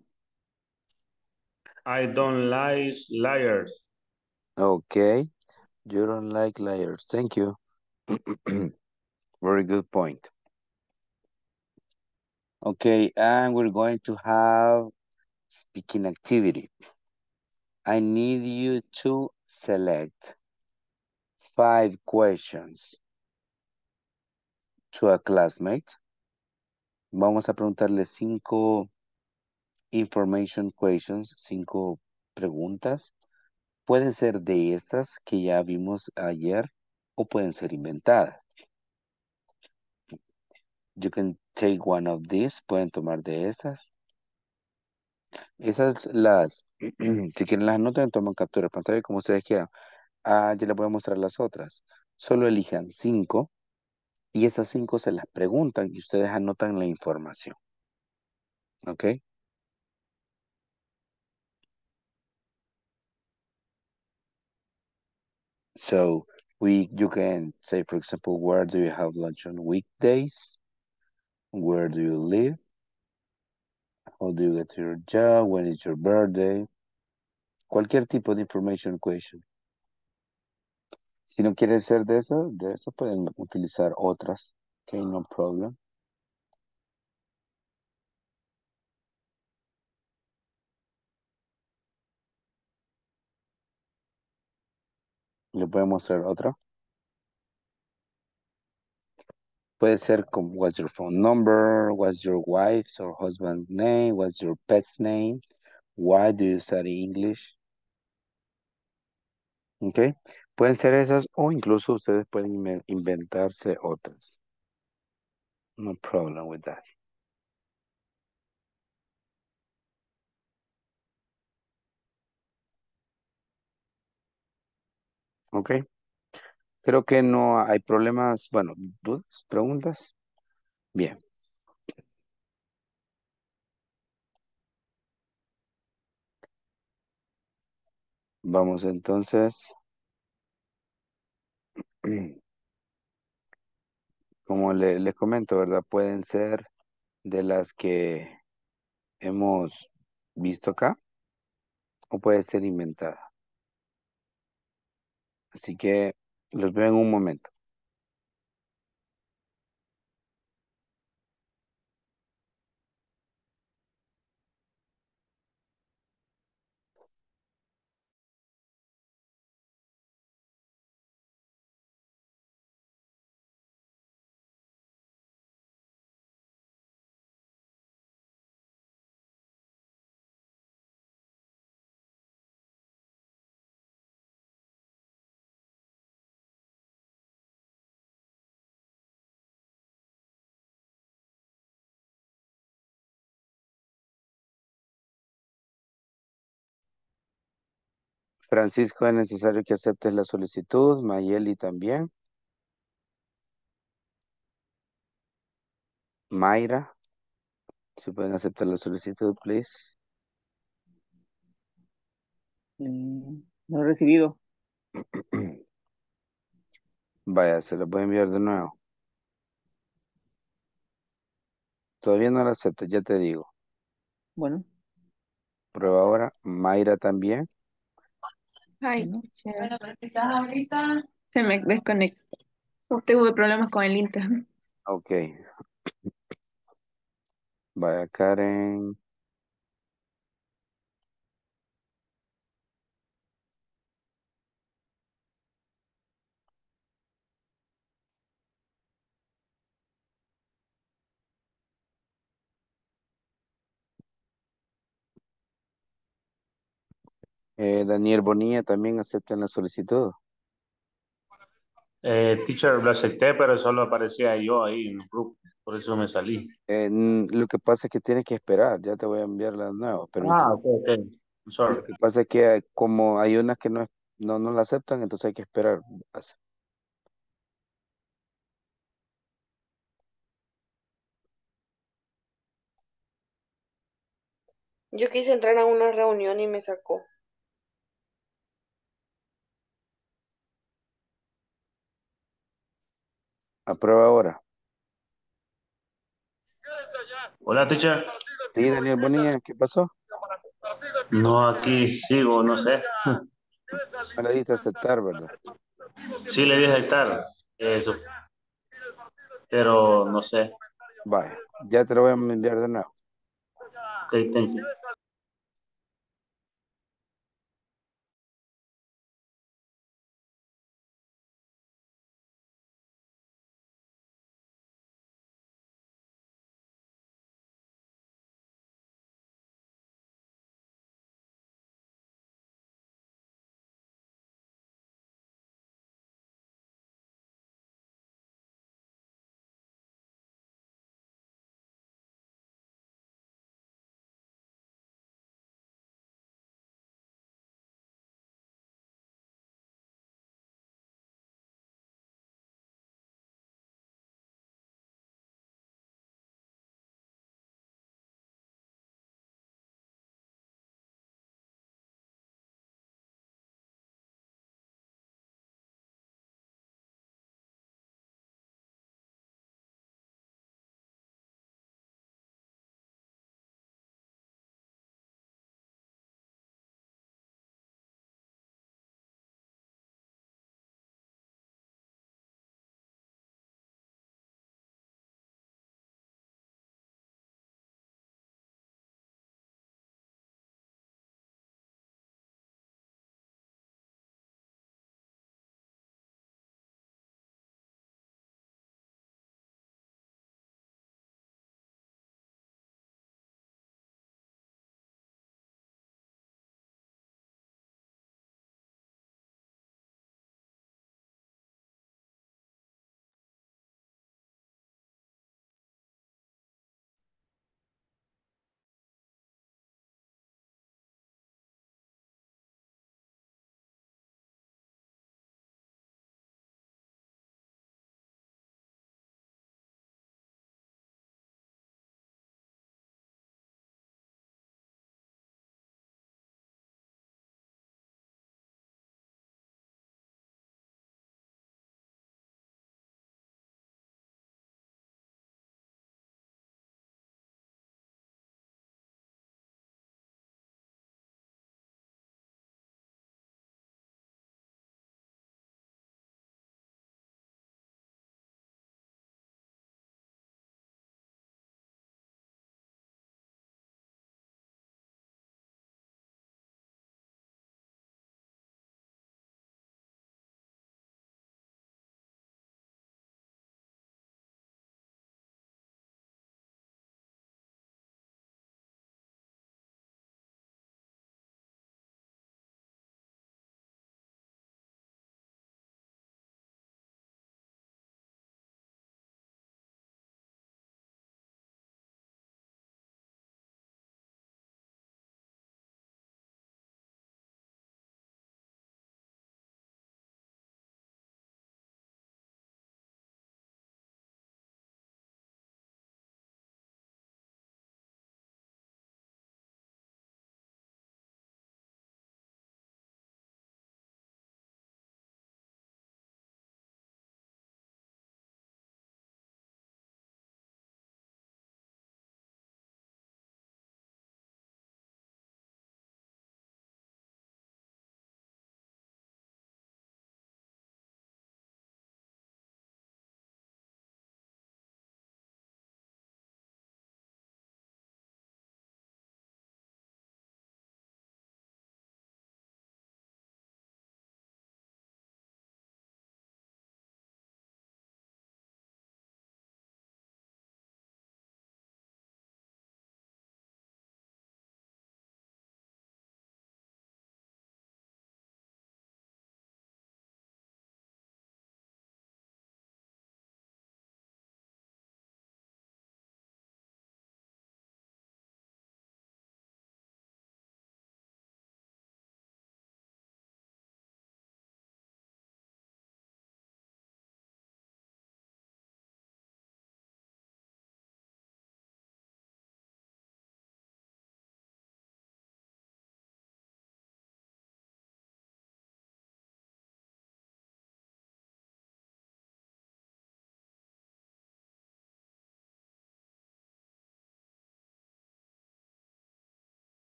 I don't like liars. Okay. You don't like liars. Thank you. Very good point. Okay, and we're going to have speaking activity. I need you to select five questions to a classmate. Vamos a preguntarle cinco information questions, cinco preguntas. Pueden ser de estas que ya vimos ayer o pueden ser inventadas. You can take one of these. Pueden tomar de estas. Esas las, si quieren las anotan, toman captura de pantalla como ustedes quieran. Ah, ya les voy a mostrar las otras. Solo elijan cinco Y esas cinco se las preguntan y ustedes anotan la información. ¿Ok? So, we, you can say, for example, where do you have lunch on weekdays? Where do you live? How do you get to your job? When is your birthday? Cualquier tipo de information question. Si no quieren ser de eso, de eso pueden utilizar otras. Okay, no problem. Le puedo mostrar otra. Puede ser como, what's your phone number? What's your wife's or husband's name? What's your pet's name? Why do you study English? Ok. Pueden ser esas o incluso ustedes pueden inven- inventarse otras. No problem with that. Ok. Creo que no hay problemas. Bueno, dudas, preguntas. Bien. Vamos entonces. Como le, les comento, ¿verdad? Pueden ser de las que hemos visto acá o puede ser inventada. Así que los veo en un momento. Francisco, es necesario que aceptes la solicitud. Mayeli también. Mayra, si pueden aceptar la solicitud, please. Mm, no he recibido. Vaya, se la voy a enviar de nuevo. Todavía no la acepto, ya te digo. Bueno, Prueba ahora. Mayra también. Hi, bueno. teacher. ahorita? Se me desconectó. Tuve problemas con el internet. Ok. Vaya, Karen. Eh, Daniel Bonilla también aceptan la solicitud. Eh, teacher, lo acepté, pero solo aparecía yo ahí en el grupo. Por eso me salí. Eh, n- lo que pasa es que tienes que esperar. Ya te voy a enviar la nueva. Ah, Permíteme. ok, ok. I'm sorry. Lo que pasa es que eh, como hay unas que no, no, no la aceptan, entonces hay que esperar. Yo quise entrar a una reunión y me sacó. Aprueba ahora. Hola, teacher. Sí, Daniel Bonilla, ¿qué pasó? No, aquí sigo, no sé. No le diste aceptar, ¿verdad? Sí le dije estar, eso, pero no sé. Vaya, ya te lo voy a enviar de nuevo. Ok, thank you.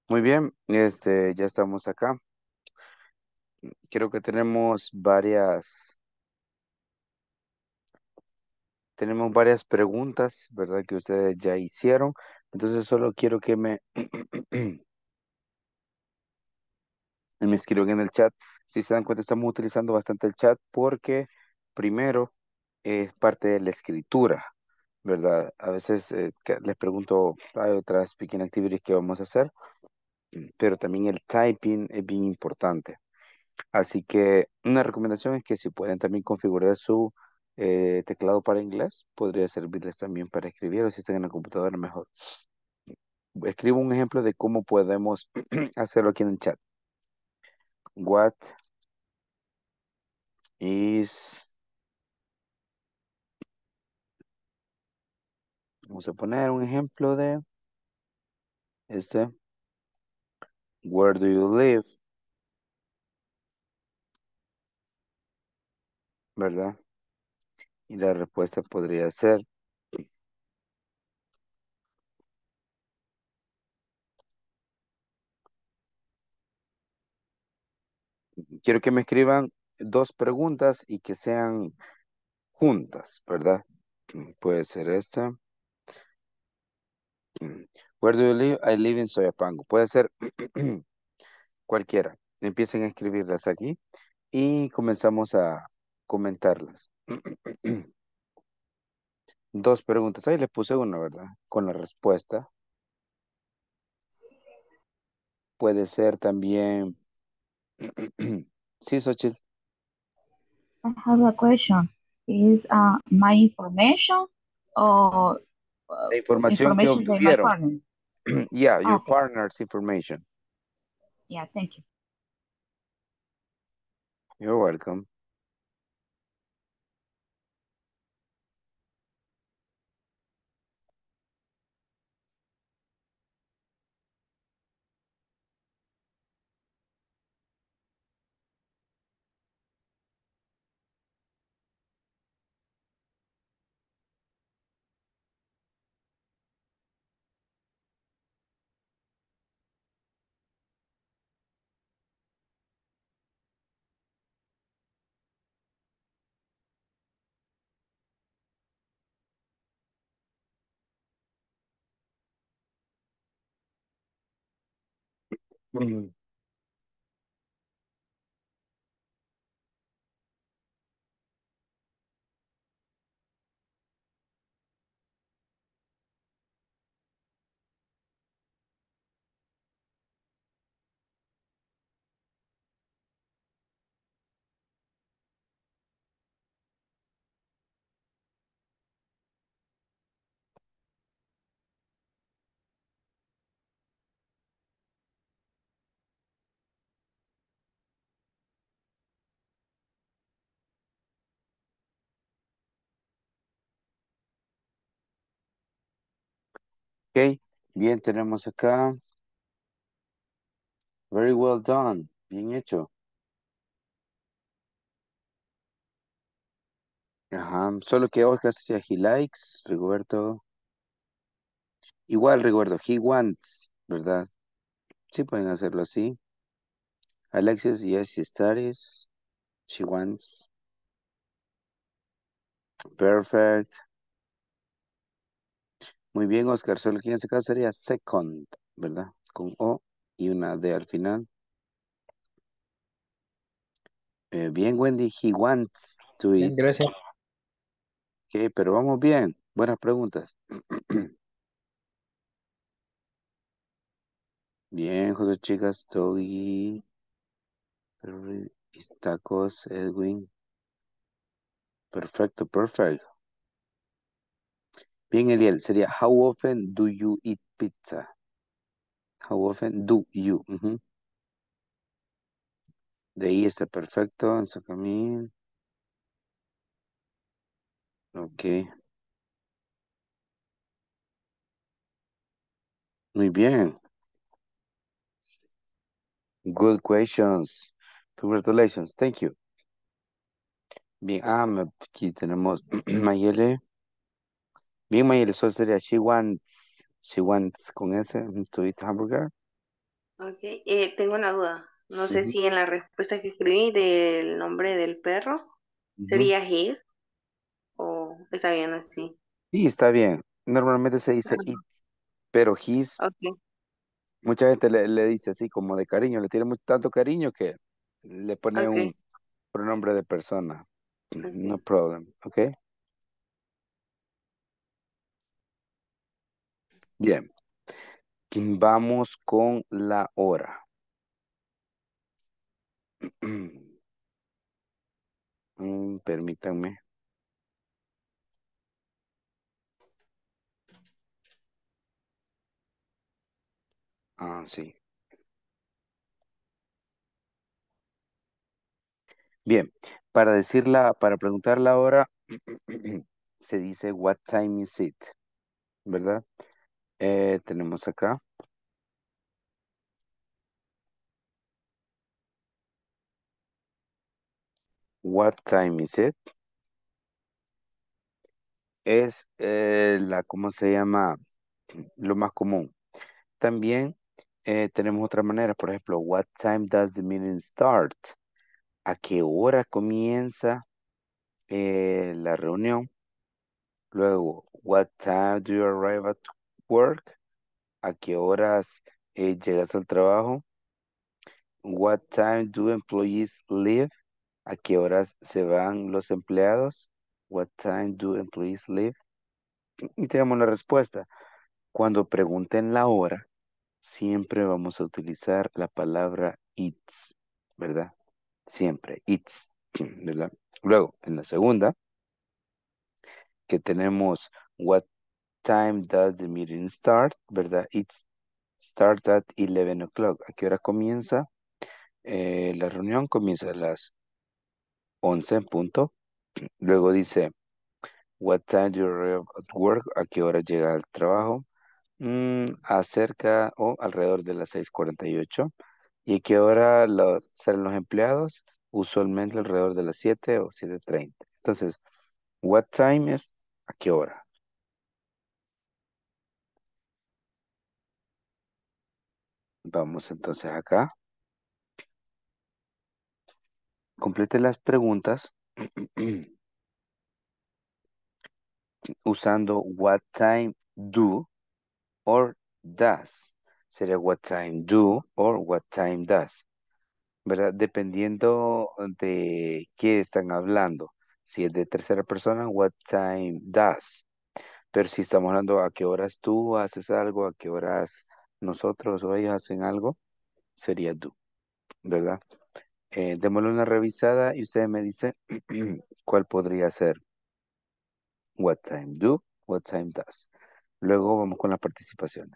Muy bien, este, ya estamos acá. Creo que tenemos varias, tenemos varias preguntas, ¿verdad? Que ustedes ya hicieron. Entonces solo quiero que me, me escriban en el chat. Si se dan cuenta, estamos utilizando bastante el chat porque primero es parte de la escritura, ¿verdad? A veces eh, que les pregunto, hay otras speaking activities que vamos a hacer, pero también el typing es bien importante. Así que una recomendación es que si pueden también configurar su eh, teclado para inglés, podría servirles también para escribir o si están en la computadora mejor. Escribo un ejemplo de cómo podemos hacerlo aquí en el chat. What is, vamos a poner un ejemplo de este. Where do you live? ¿Verdad? Y la respuesta podría ser quiero que me escriban dos preguntas y que sean juntas, ¿verdad? Puede ser esta. Where do you live? I live in Soyapango. Puede ser cualquiera. Empiecen a escribirlas aquí y comenzamos a comentarlas. Dos preguntas. Ahí les puse una, ¿verdad? Con la respuesta. Puede ser también. Sí, Xochitl. I have a question. Is uh, my information or uh, La información que information by my obtuvieron. partner? Yeah, your Okay. partner's information. Yeah, thank you. You're welcome. Mm. Ok, bien, tenemos acá. Very well done. Bien hecho. Ajá, solo que Oscar sería he likes, Rigoberto. Igual, Rigoberto, he wants, ¿verdad? Sí, pueden hacerlo así. Alexis, yes, she studies. She wants. Perfect. Muy bien, Oscar. Solo que en este caso sería second, ¿verdad? Con O y una D al final. Eh, bien, Wendy. He wants to Bien, eat. gracias. Ok, pero vamos bien. Buenas preguntas. Bien, José, chicas. Doggy. Perry, Tacos, Edwin. Perfecto, perfecto. Bien, Eliel. Sería how often do you eat pizza? How often do you? Ujú. De ahí está perfecto. So Camille. Ok. Muy bien. Good questions. Congratulations. Thank you. Bien. Ah, me- aquí tenemos Mayele. Bien, Mayele. Solo sería she wants. She wants con ese to eat hamburger. Ok, eh, tengo una duda. No sé Ujú, si en la respuesta que escribí del nombre del perro ujú. sería his o está bien así. Sí, está bien. Normalmente se dice Ah, it, pero his, ok, mucha gente le, le dice así como de cariño, le tiene mucho, tanto cariño que le pone ok, un pronombre de persona. No ok. problem, ¿ok? Bien, vamos con la hora. Mm, permítanme. Ah, sí. Bien, para decirla, para preguntar la hora, se dice what time is it, ¿verdad? Eh, tenemos acá. What time is it? Es eh, la, ¿cómo se llama? Lo más común. También eh, tenemos otra manera, por ejemplo, what time does the meeting start? ¿A qué hora comienza eh, la reunión? Luego, what time do you arrive at work? ¿A qué horas eh, llegas al trabajo? What time do employees leave? ¿A qué horas se van los empleados? What time do employees leave? Y tenemos la respuesta. Cuando pregunten la hora, siempre vamos a utilizar la palabra it's, ¿verdad? Siempre, it's, ¿verdad? Luego, en la segunda, que tenemos what time does the meeting start, ¿verdad? It starts at eleven o'clock. ¿A qué hora comienza? Eh, la reunión comienza a las once en punto. Luego dice, what time do you arrive at work? ¿A qué hora llega al trabajo? Mm, acerca o alrededor de las seis cuarenta y ocho. ¿Y a qué hora los, salen los empleados? Usualmente alrededor de las siete o siete treinta. Entonces, what time es a qué hora. Vamos entonces acá. Complete las preguntas usando what time do or does. Sería what time do or what time does. ¿Verdad? Dependiendo de qué están hablando. Si es de tercera persona, what time does. Pero si estamos hablando a qué horas tú haces algo, a qué horas nosotros o ellos hacen algo, sería do, ¿verdad? Eh, démosle una revisada y usted me dice cuál podría ser what time do, what time does. Luego vamos con la participación.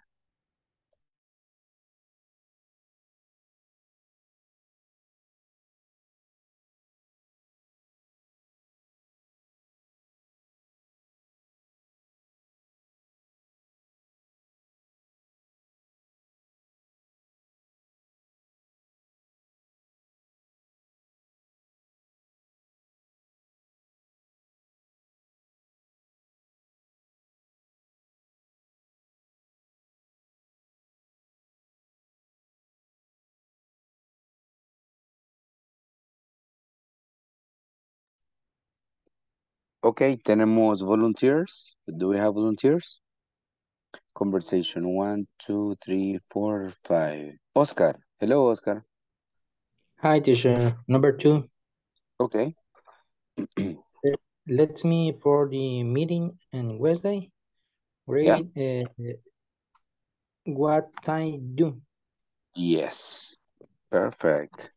Ok, tenemos volunteers. Do we have volunteers? Conversation one, two, three, four, five. Oscar. Hello, Oscar. Hi, teacher. Number two. Okay. Let me for the meeting on Wednesday. Yeah. Read uh, what time do. Yes. Perfect.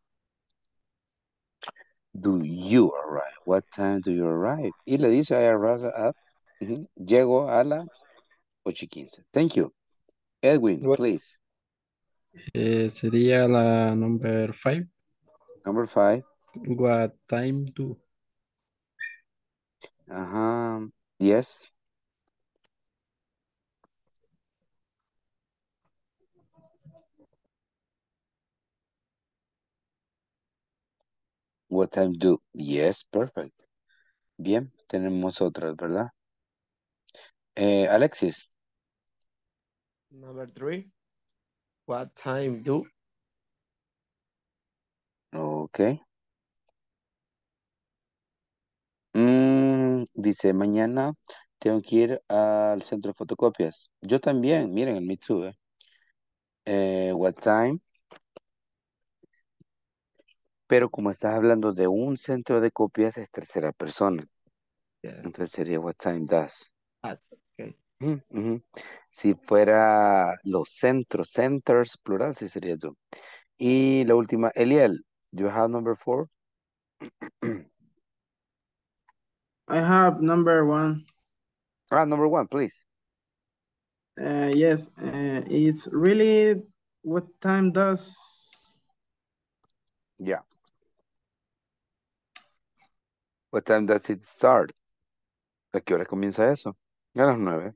Do you arrive? What time do you arrive? Y le dice, I arrive at. Ujú, llego a las ocho y quince. Thank you. Edwin, What? please. Eh, sería la number five. Number five. What time do? Uh-huh. Yes. What time do? Yes, perfect. Bien, tenemos otras, ¿verdad? Eh, Alexis. Number three. What time do? Ok. Mm, dice, mañana tengo que ir al centro de fotocopias. Yo también, miren, el Me Too, eh. Eh, what time? Pero como estás hablando de un centro de copias, es tercera persona. Yeah. Entonces sería what time does. That's okay. Mm, ujú. Si fuera los centros, centers, plural, sí sería yo. Y la última, Eliel, you have number four? I have number one. Ah, number one, please. Uh, yes, uh, it's really what time does Yeah. What time does it start? ¿A qué hora comienza eso? A las nueve.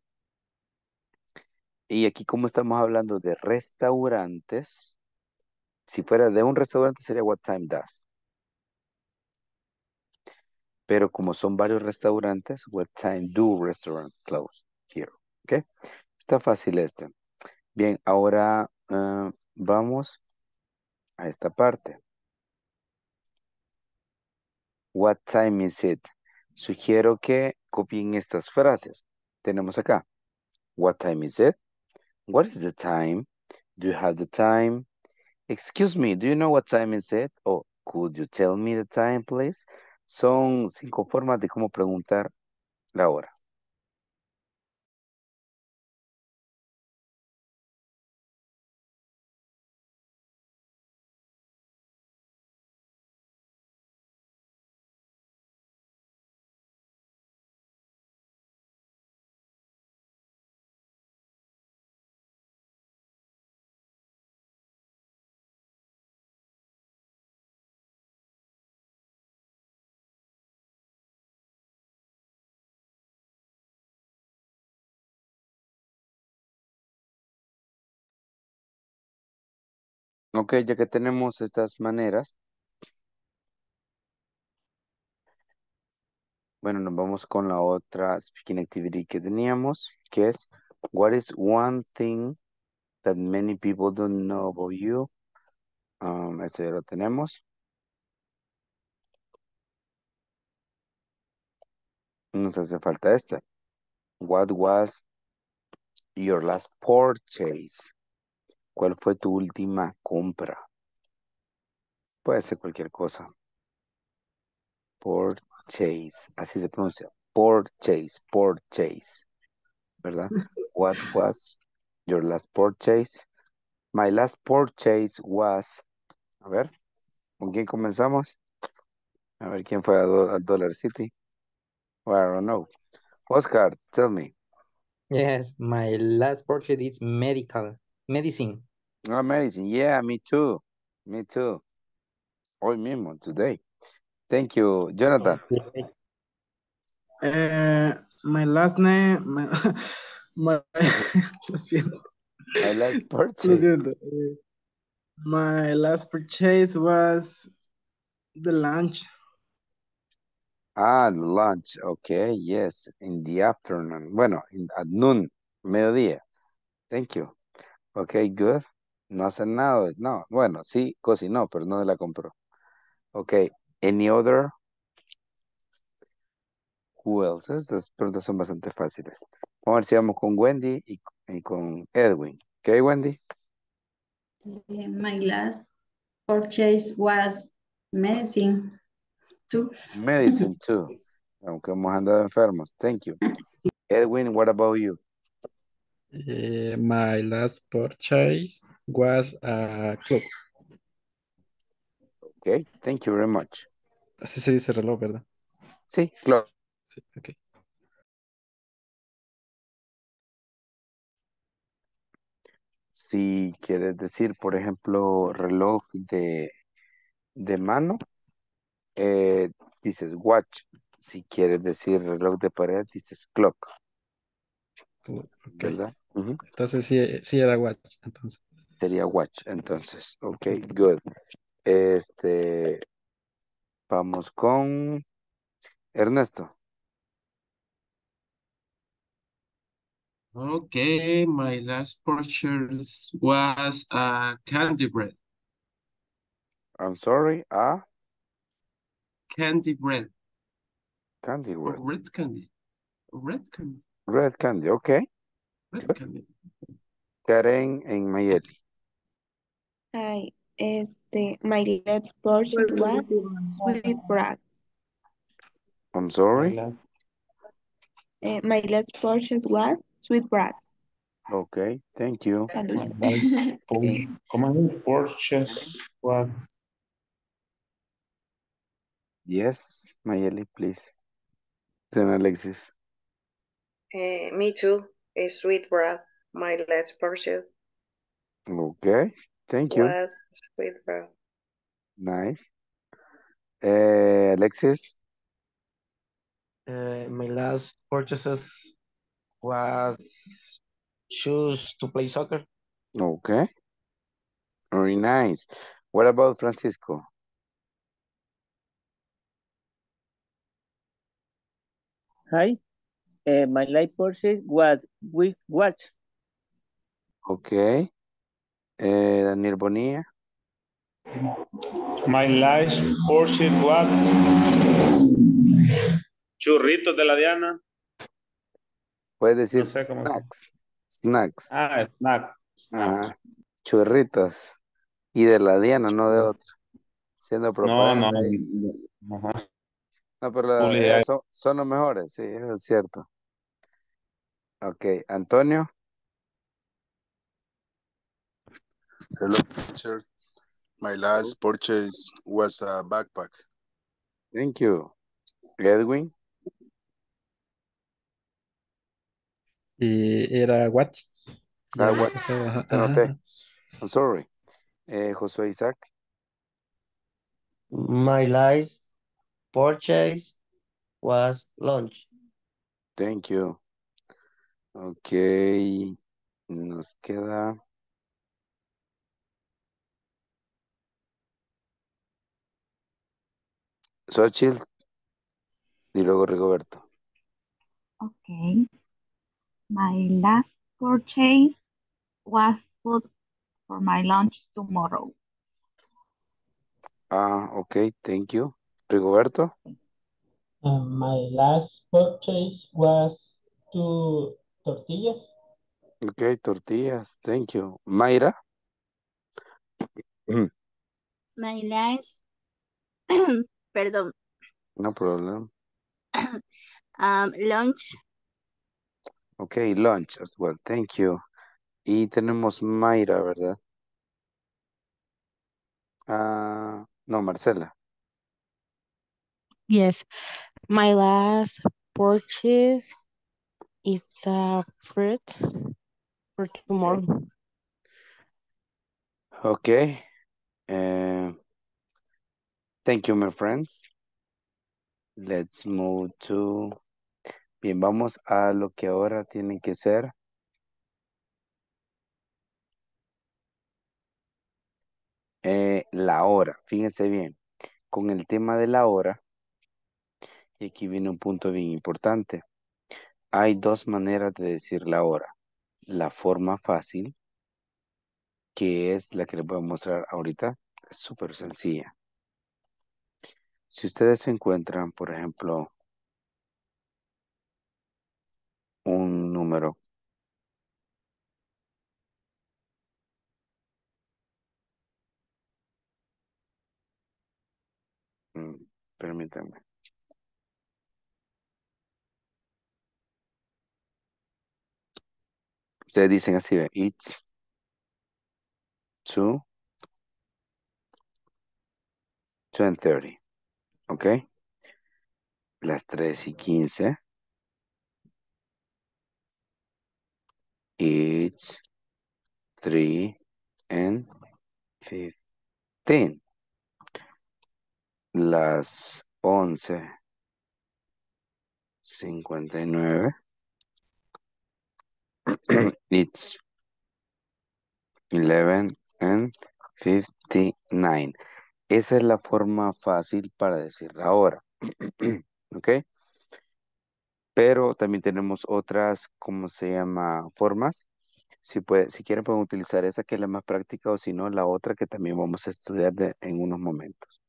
Y aquí como estamos hablando de restaurantes, si fuera de un restaurante sería what time does. Pero como son varios restaurantes, what time do restaurant close here? ¿Ok? Está fácil este. Bien, ahora uh, vamos a esta parte. What time is it? Sugiero que copien estas frases. Tenemos acá. What time is it? What is the time? Do you have the time? Excuse me, do you know what time is it? O could you tell me the time, please? Son cinco formas de cómo preguntar la hora. Ok, ya que tenemos estas maneras, bueno, nos vamos con la otra speaking activity que teníamos, que es what is one thing that many people don't know about you? Um, esto ya lo tenemos. Nos hace falta este. What was your last purchase? ¿Cuál fue tu última compra? Puede ser cualquier cosa. Purchase, así se pronuncia. Purchase, purchase, ¿verdad? What was your last purchase? My last purchase was, a ver, ¿con quién comenzamos? A ver quién fue a, Do- a Dollar City. Well, I don't know. Oscar, tell me. Yes, my last purchase is medical medicine. Oh, medicine. Yeah, me too. Me too. Hoy mismo, today. Thank you, Jonathan. uh, my last name, my, my lo siento, My last lo purchase. siento. Eh, My last purchase was the lunch. Ah, lunch. Okay, yes. In the afternoon. Bueno, in, at noon, mediodía. Thank you. Okay, good. No hacen nada. No, bueno, sí, cocinó, pero no la compró. Okay, any other? Who else? Estas preguntas son bastante fáciles. Vamos a ver si vamos con Wendy y, y con Edwin. Okay, Wendy? Eh, my last purchase was medicine too. Medicine too. Aunque hemos andado enfermos. Thank you. Edwin, what about you? Eh, my last purchase was a clock. Okay, thank you very much. Así se dice reloj, ¿verdad? Sí, claro. Sí, ok. Si quieres decir, por ejemplo, reloj de, de mano, eh, dices watch. Si quieres decir reloj de pared, dices clock, Clock, ok. ¿verdad? Ujú. Entonces sí, sí era watch, entonces. Sería watch, entonces. Ok, good. Este, vamos con Ernesto. Okay, my last purchase was a candy bread. I'm sorry, ah, Candy bread. candy Or red. red candy. Red candy. Red candy, okay. Red Good. candy. Karen and Mayeli. Hi, este, my last purchase was sweet bread. I'm sorry. Uh, my last purchase was sweet bread. Okay, thank you. Salud. Okay. Common purchase what? Yes, Mayeli, please. Then Alexis. Eh, me too. A sweet bread. My last purchase Okay, thank you. was sweet bread. Nice. Uh, Alexis. Uh, my last purchases was shoes to play soccer. Okay. Very nice. What about Francisco? Hi, uh, my life purchase was with watch. Okay. Eh, Daniel Bonilla. My last purchase what? Churritos de la Diana. Puedes decir No sé cómo se. snacks. Snacks. Ah, snack. Snack. Ajá. Churritos. Y de la Diana, no de otra. Siendo No, no. propaganda ahí. no. No, pero la- Publicidad. eh, son, son los mejores, sí, eso es cierto. Ok, Antonio. Hello, teacher. My last purchase was a backpack. Thank you. Edwin. Y era watch. Ya Ah, había what? pasado, ajá, Te ajá, noté. ajá. I'm sorry. Eh, Josué Isaac. My last purchase was lunch. Thank you. Ok. Nos queda. Xochitl. Y luego Rigoberto. Okay. My last purchase was food for my lunch tomorrow. Ah, ok, thank you. Rigoberto. And my last purchase was two tortillas. Ok, tortillas. Thank you. Mayra. My last, perdón, No problem. um, lunch, Ok, lunch as well. Thank you. Y tenemos Mayra, ¿verdad? Ah, no, Marcela. Yes, my last purchase is a fruit for tomorrow. Ok. eh, thank you, my friends. Let's move to... Bien, vamos a lo que ahora tiene que ser. eh, la hora. Fíjense bien. Con el tema de la hora, y aquí viene un punto bien importante. Hay dos maneras de decir la hora. La forma fácil, que es la que les voy a mostrar ahorita, es súper sencilla. Si ustedes se encuentran, por ejemplo, un número. mm, Permítanme. Ustedes dicen así, ve, it's two, two and thirty. ¿Ok? Las tres y quince. It's three and fifteen. Las once cincuenta y nueve. It's eleven and fifty-nine. Esa es la forma fácil para decir la hora. ¿Ok? Pero también tenemos otras, ¿cómo se llama? Formas. Si, puede, si quieren pueden utilizar esa que es la más práctica o si no, la otra que también vamos a estudiar de- en unos momentos.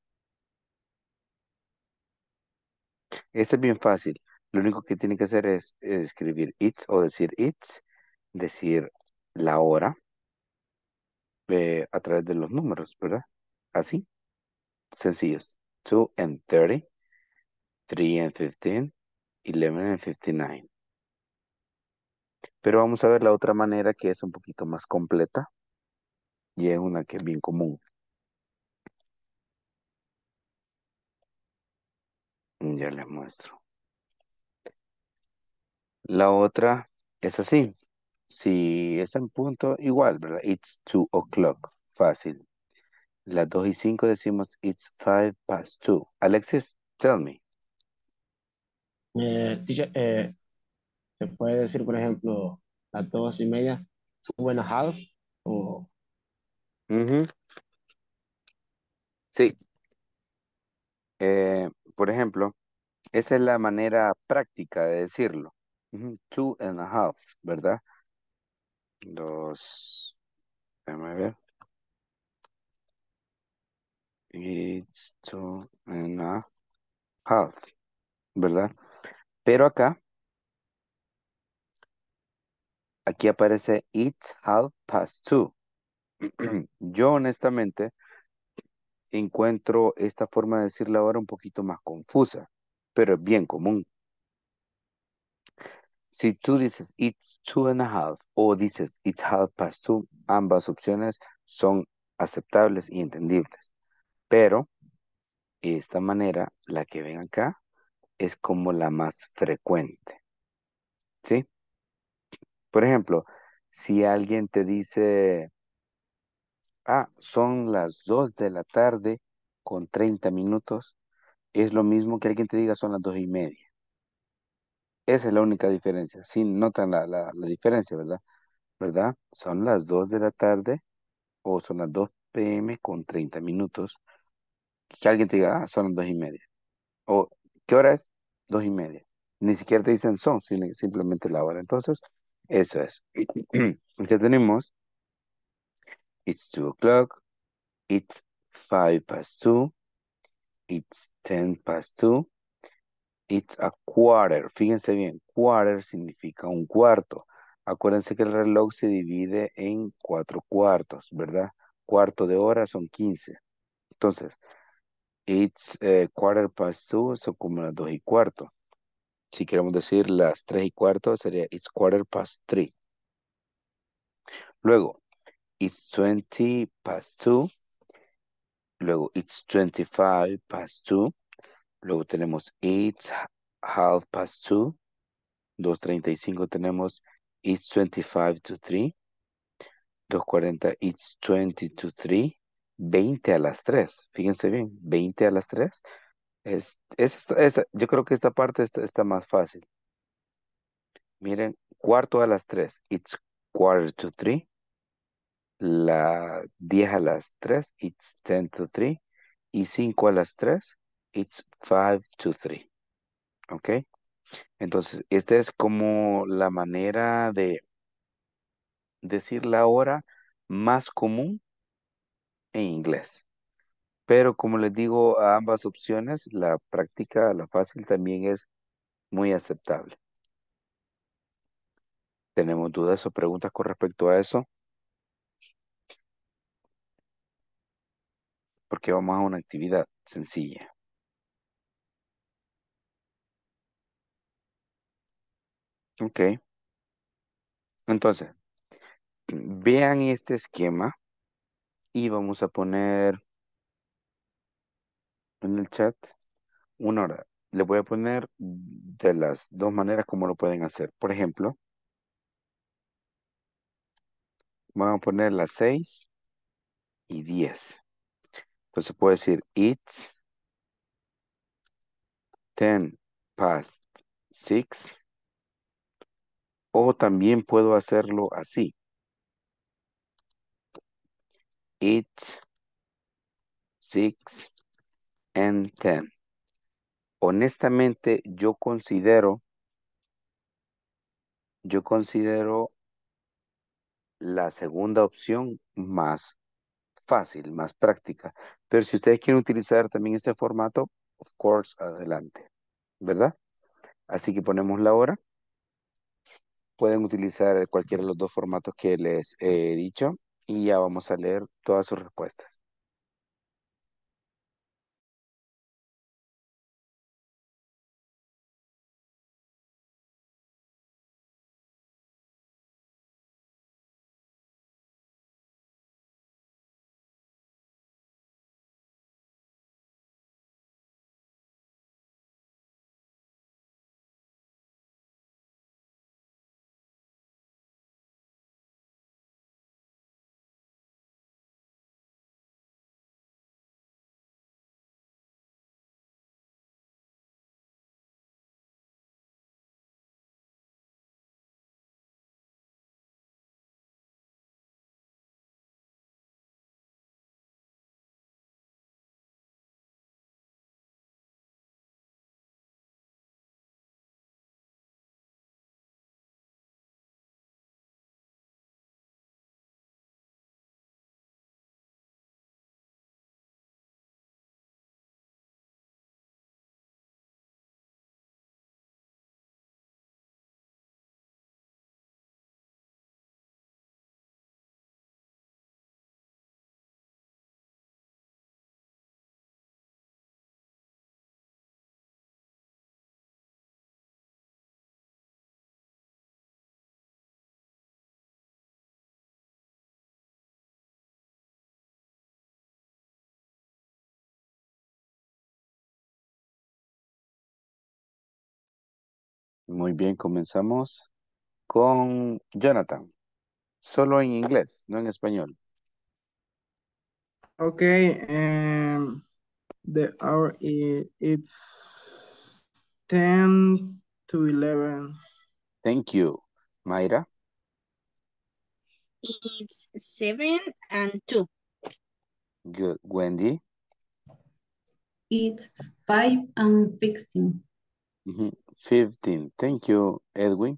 Esa es bien fácil. Lo único que tienen que hacer es, es escribir it's o decir it's, decir la hora eh, a través de los números, ¿verdad? Así, sencillos. two and thirty, three and fifteen, eleven and fifty-nine. Pero vamos a ver la otra manera que es un poquito más completa y es una que es bien común. Ya les muestro. La otra es así. Si es en punto, igual, ¿verdad? It's two o'clock. Fácil. Las dos y cinco decimos it's five past two. Alexis, tell me. Eh, teacher, eh, se puede decir, por ejemplo, las dos y media, two and a half, o Ujú. Sí. Eh, por ejemplo, esa es la manera práctica de decirlo. Ujú. Two and a half, ¿verdad? Dos. Déjame ver. It's two and a half, ¿verdad? Pero acá, aquí aparece it's half past two. Yo honestamente encuentro esta forma de decir la hora un poquito más confusa, pero es bien común. Si tú dices it's two and a half o dices it's half past two, ambas opciones son aceptables y entendibles. Pero esta manera, la que ven acá, es como la más frecuente. ¿Sí? Por ejemplo, si alguien te dice, ah, son las dos de la tarde con treinta minutos, es lo mismo que alguien te diga son las dos y media. Esa es la única diferencia. Sí, notan la, la, la diferencia, ¿verdad? ¿Verdad? Son las dos de la tarde o son las dos p m con treinta minutos. Que alguien te diga, ah, son las dos y media. O, ¿qué hora es? Dos y media. Ni siquiera te dicen son, sino simplemente la hora. Entonces, eso es. Ya tenemos, it's two o'clock, it's five past two, it's ten past two, it's a quarter. Fíjense bien, quarter significa un cuarto. Acuérdense que el reloj se divide en cuatro cuartos, ¿verdad? Cuarto de hora son quince. Entonces, it's eh, quarter past two, son como las dos y cuarto. Si queremos decir las tres y cuarto, sería it's quarter past three. Luego, it's twenty past two. Luego, it's twenty-five past two. Luego tenemos it's half past two. dos treinta y cinco tenemos it's twenty-five to three. dos cuarenta, it's twenty to three. veinte a las tres. Fíjense bien, veinte a las tres. Es, es, esta- esa- yo creo que esta parte está, está más fácil. Miren, cuarto a las tres. It's quarter to three. La diez a las tres. It's ten to three. Y cinco a las tres. It's five to three. ¿Ok? Entonces, esta es como la manera de decir la hora más común en inglés. Pero como les digo, a ambas opciones, la práctica, la fácil también es muy aceptable. ¿Tenemos dudas o preguntas con respecto a eso? Porque vamos a una actividad sencilla. Ok. Entonces, vean este esquema y vamos a poner en el chat una hora. Le voy a poner de las dos maneras como lo pueden hacer. Por ejemplo, vamos a poner las seis y diez. Entonces puedo decir it's ten past six. O también puedo hacerlo así. It's six and ten. Honestamente, yo considero Yo considero la segunda opción más fácil, más práctica. Pero si ustedes quieren utilizar también este formato, of course, adelante, ¿verdad? Así que ponemos la hora. Pueden utilizar cualquiera de los dos formatos que les he dicho y ya vamos a leer todas sus respuestas. Muy bien, comenzamos con Jonathan. Solo en inglés, no en español. Okay, um, the hour is it's ten to eleven. Thank you. Mayra. It's seven and two. Good. Wendy. It's five and fifteen. Mhm. fifteen. Thank you. Edwin.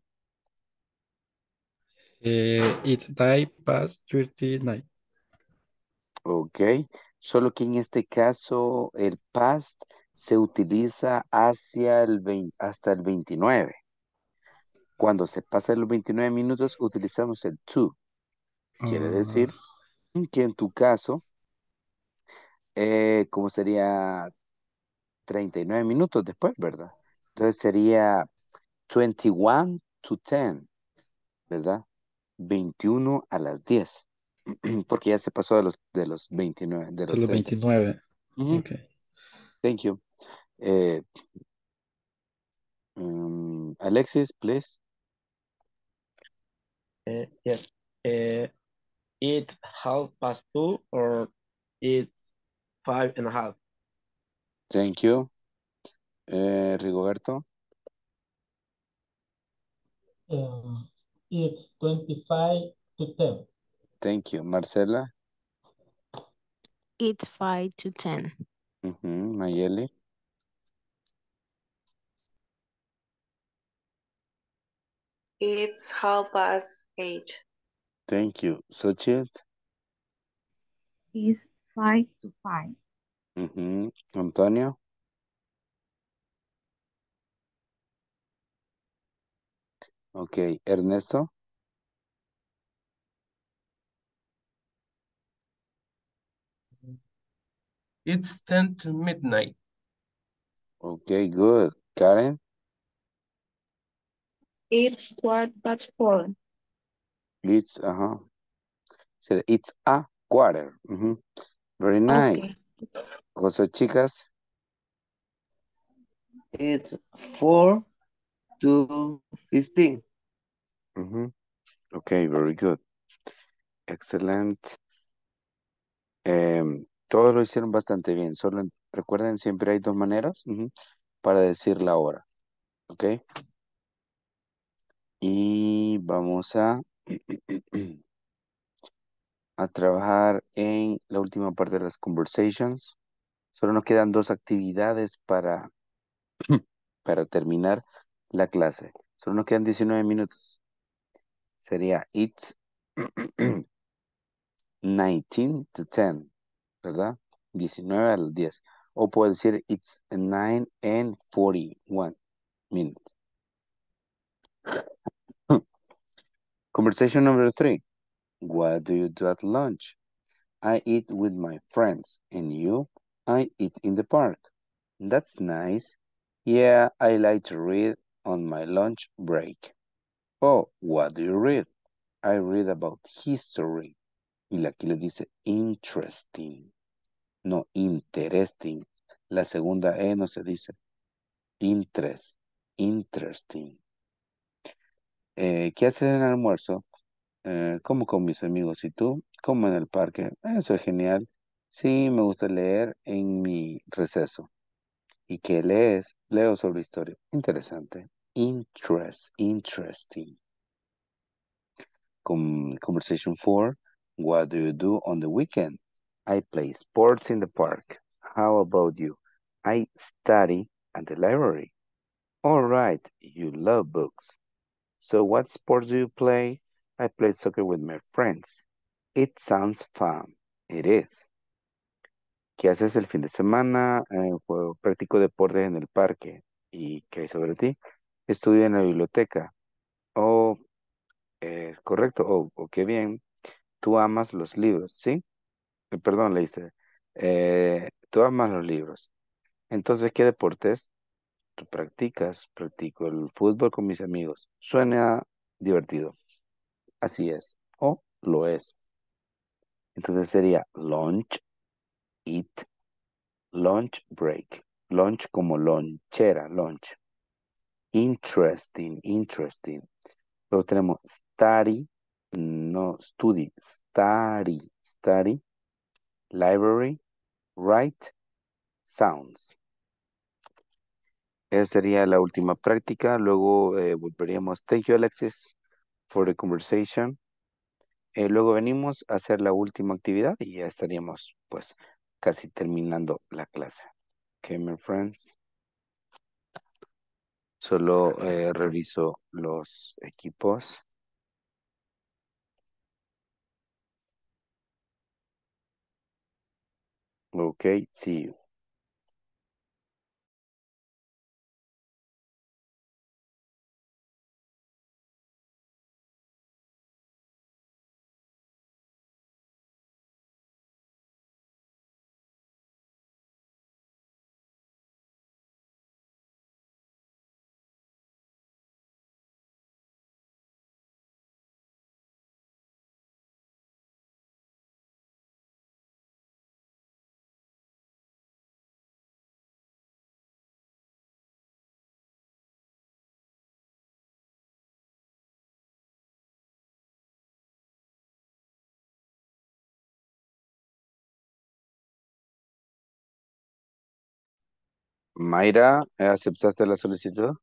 Eh, it's die past thirty-nine. Ok. Solo que en este caso el past se utiliza hacia el veinte, hasta el veintinueve. Cuando se pasa los veintinueve minutos utilizamos el to. Quiere Ah, decir que en tu caso, eh, como sería treinta y nueve minutos después, ¿verdad? Entonces sería veintiuno to diez, ¿verdad? veintiuno a las diez, porque ya se pasó de los, de los veintinueve, de de los los treinta. veintinueve. Ujú. Ok. Thank you. Eh, um, Alexis, please. Uh, yes. Uh, it's half past two or it's five and a half. Thank you. Eh, Rigoberto. Um, it's twenty-five to ten. Thank you. Marcela. It's five to ten. Ujú. Mayeli. It's half past eight. Thank you. Xochitl. It's five to five. Ujú. Antonio. Ok. Ernesto. It's ten to midnight. Ok, good. Karen. It's quarter past four. It's, ajá. So it's a quarter. Ujú. Very nice. Okay. José, chicas. It's four to fifteen. Ujú. Ok, very good. Excellent. Em, todos lo hicieron bastante bien. Solo en- recuerden, siempre hay dos maneras ujú, para decir la hora. Ok. Y vamos a, a trabajar en la última parte de las conversations. Solo nos quedan dos actividades para, para terminar la clase. Solo nos quedan diecinueve minutos. sería it's nineteen to ten, ¿verdad? diecinueve a las diez. O puedo decir it's nine and forty-one minutes. Conversation number three. What do you do at lunch? I eat with my friends. And you? I eat in the park. That's nice. Yeah, I like to read on my lunch break. Oh, what do you read? I read about history. Y aquí le dice interesting, no interesting. La segunda E no se dice. Interest, interesting. Eh, ¿qué haces en el almuerzo? Eh, como con mis amigos. ¿Y tú? Como en el parque. Eso es genial. Sí, me gusta leer en mi receso. ¿Y qué lees? Leo sobre historia. Interesante. Interest, interesting. Com conversation four. What do you do on the weekend? I play sports in the park. How about you? I study at the library. All right, you love books. So what sports do you play? I play soccer with my friends. It sounds fun. It is. ¿Qué haces el fin de semana? Eh, juego, practico deportes en el parque. ¿Y qué hay sobre ti? Estudio en la biblioteca. Oh, es correcto. Oh, oh, qué bien. Tú amas los libros, ¿sí? Eh, perdón, le dice. Eh, tú amas los libros. Entonces, ¿qué deportes tú practicas? Practico el fútbol con mis amigos. Suena divertido. Así es. O lo es. Entonces sería lunch, eat, lunch break. Lunch como lonchera, lunch. Interesting, interesting. Luego tenemos study, no study, study, study, library, write, sounds. Esa sería la última práctica. Luego eh, volveríamos. Thank you, Alexis, for the conversation. Eh, luego venimos a hacer la última actividad y ya estaríamos pues casi terminando la clase. Okay, my friends. Solo eh, reviso los equipos. Okay, see you. Mayra, ¿aceptaste la solicitud?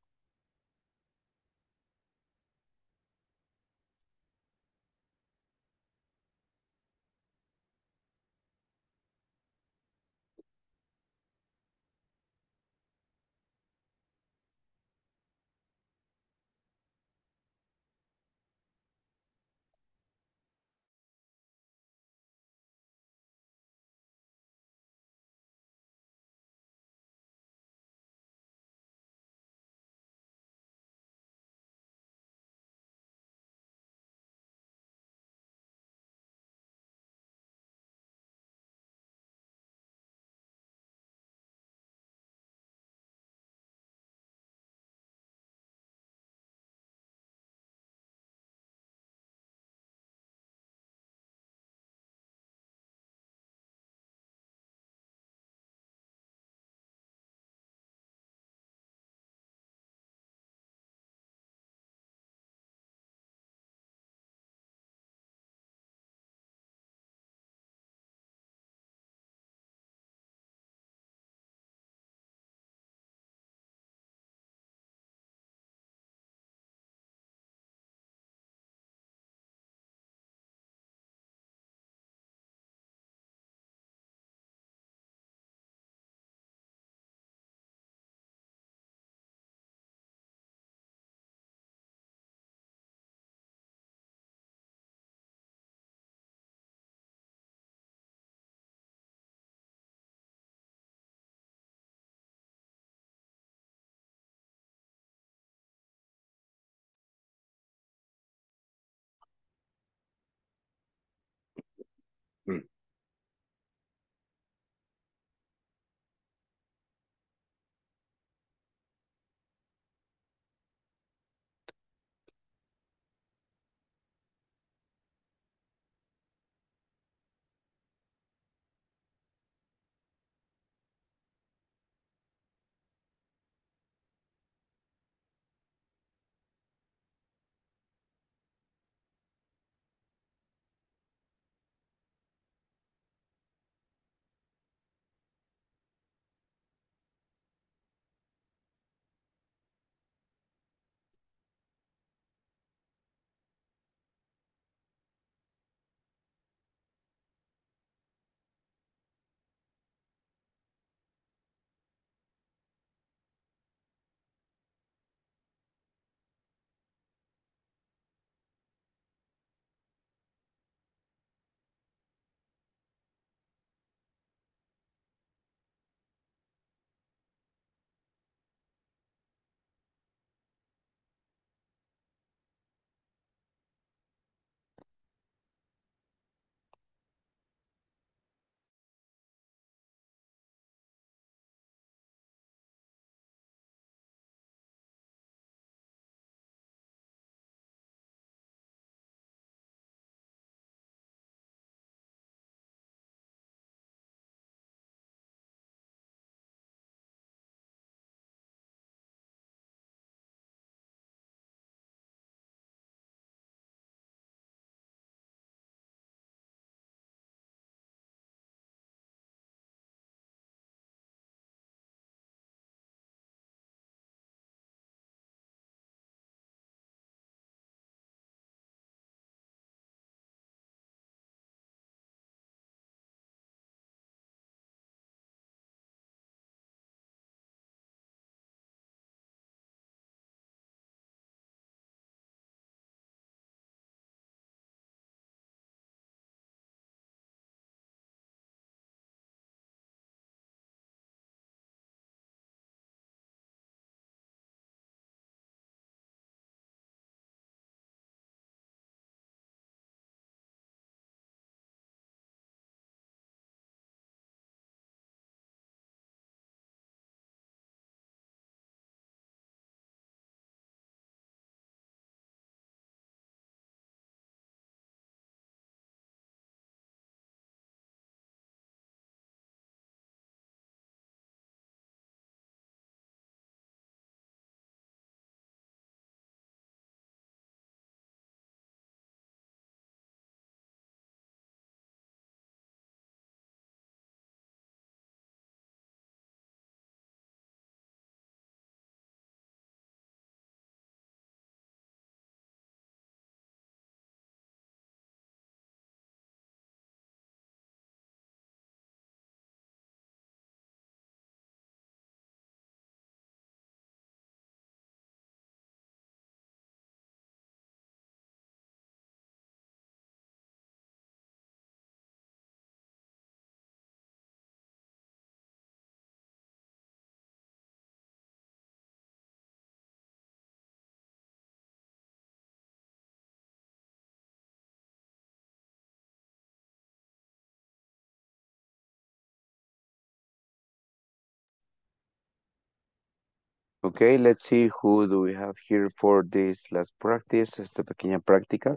Okay, let's see who do we have here for this last practice, esta pequeña práctica.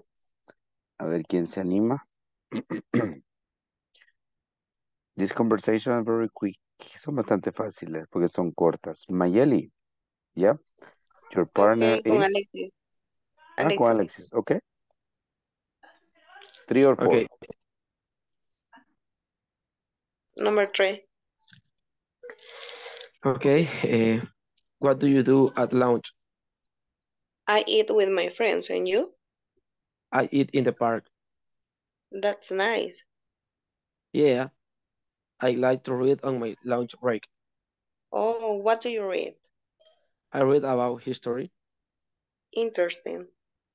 A ver quién se anima. This conversation is very quick. Son bastante fáciles porque son cortas. Mayeli, ¿ya? Your partner Okay, con is... Alexis. Ah, con Alexis. Alexis, okay. Three or four. Okay. Number three. Okay. Uh, what do you do at lunch? I eat with my friends, and you? I eat in the park. That's nice. Yeah. I like to read on my lunch break. Oh, what do you read? I read about history. Interesting.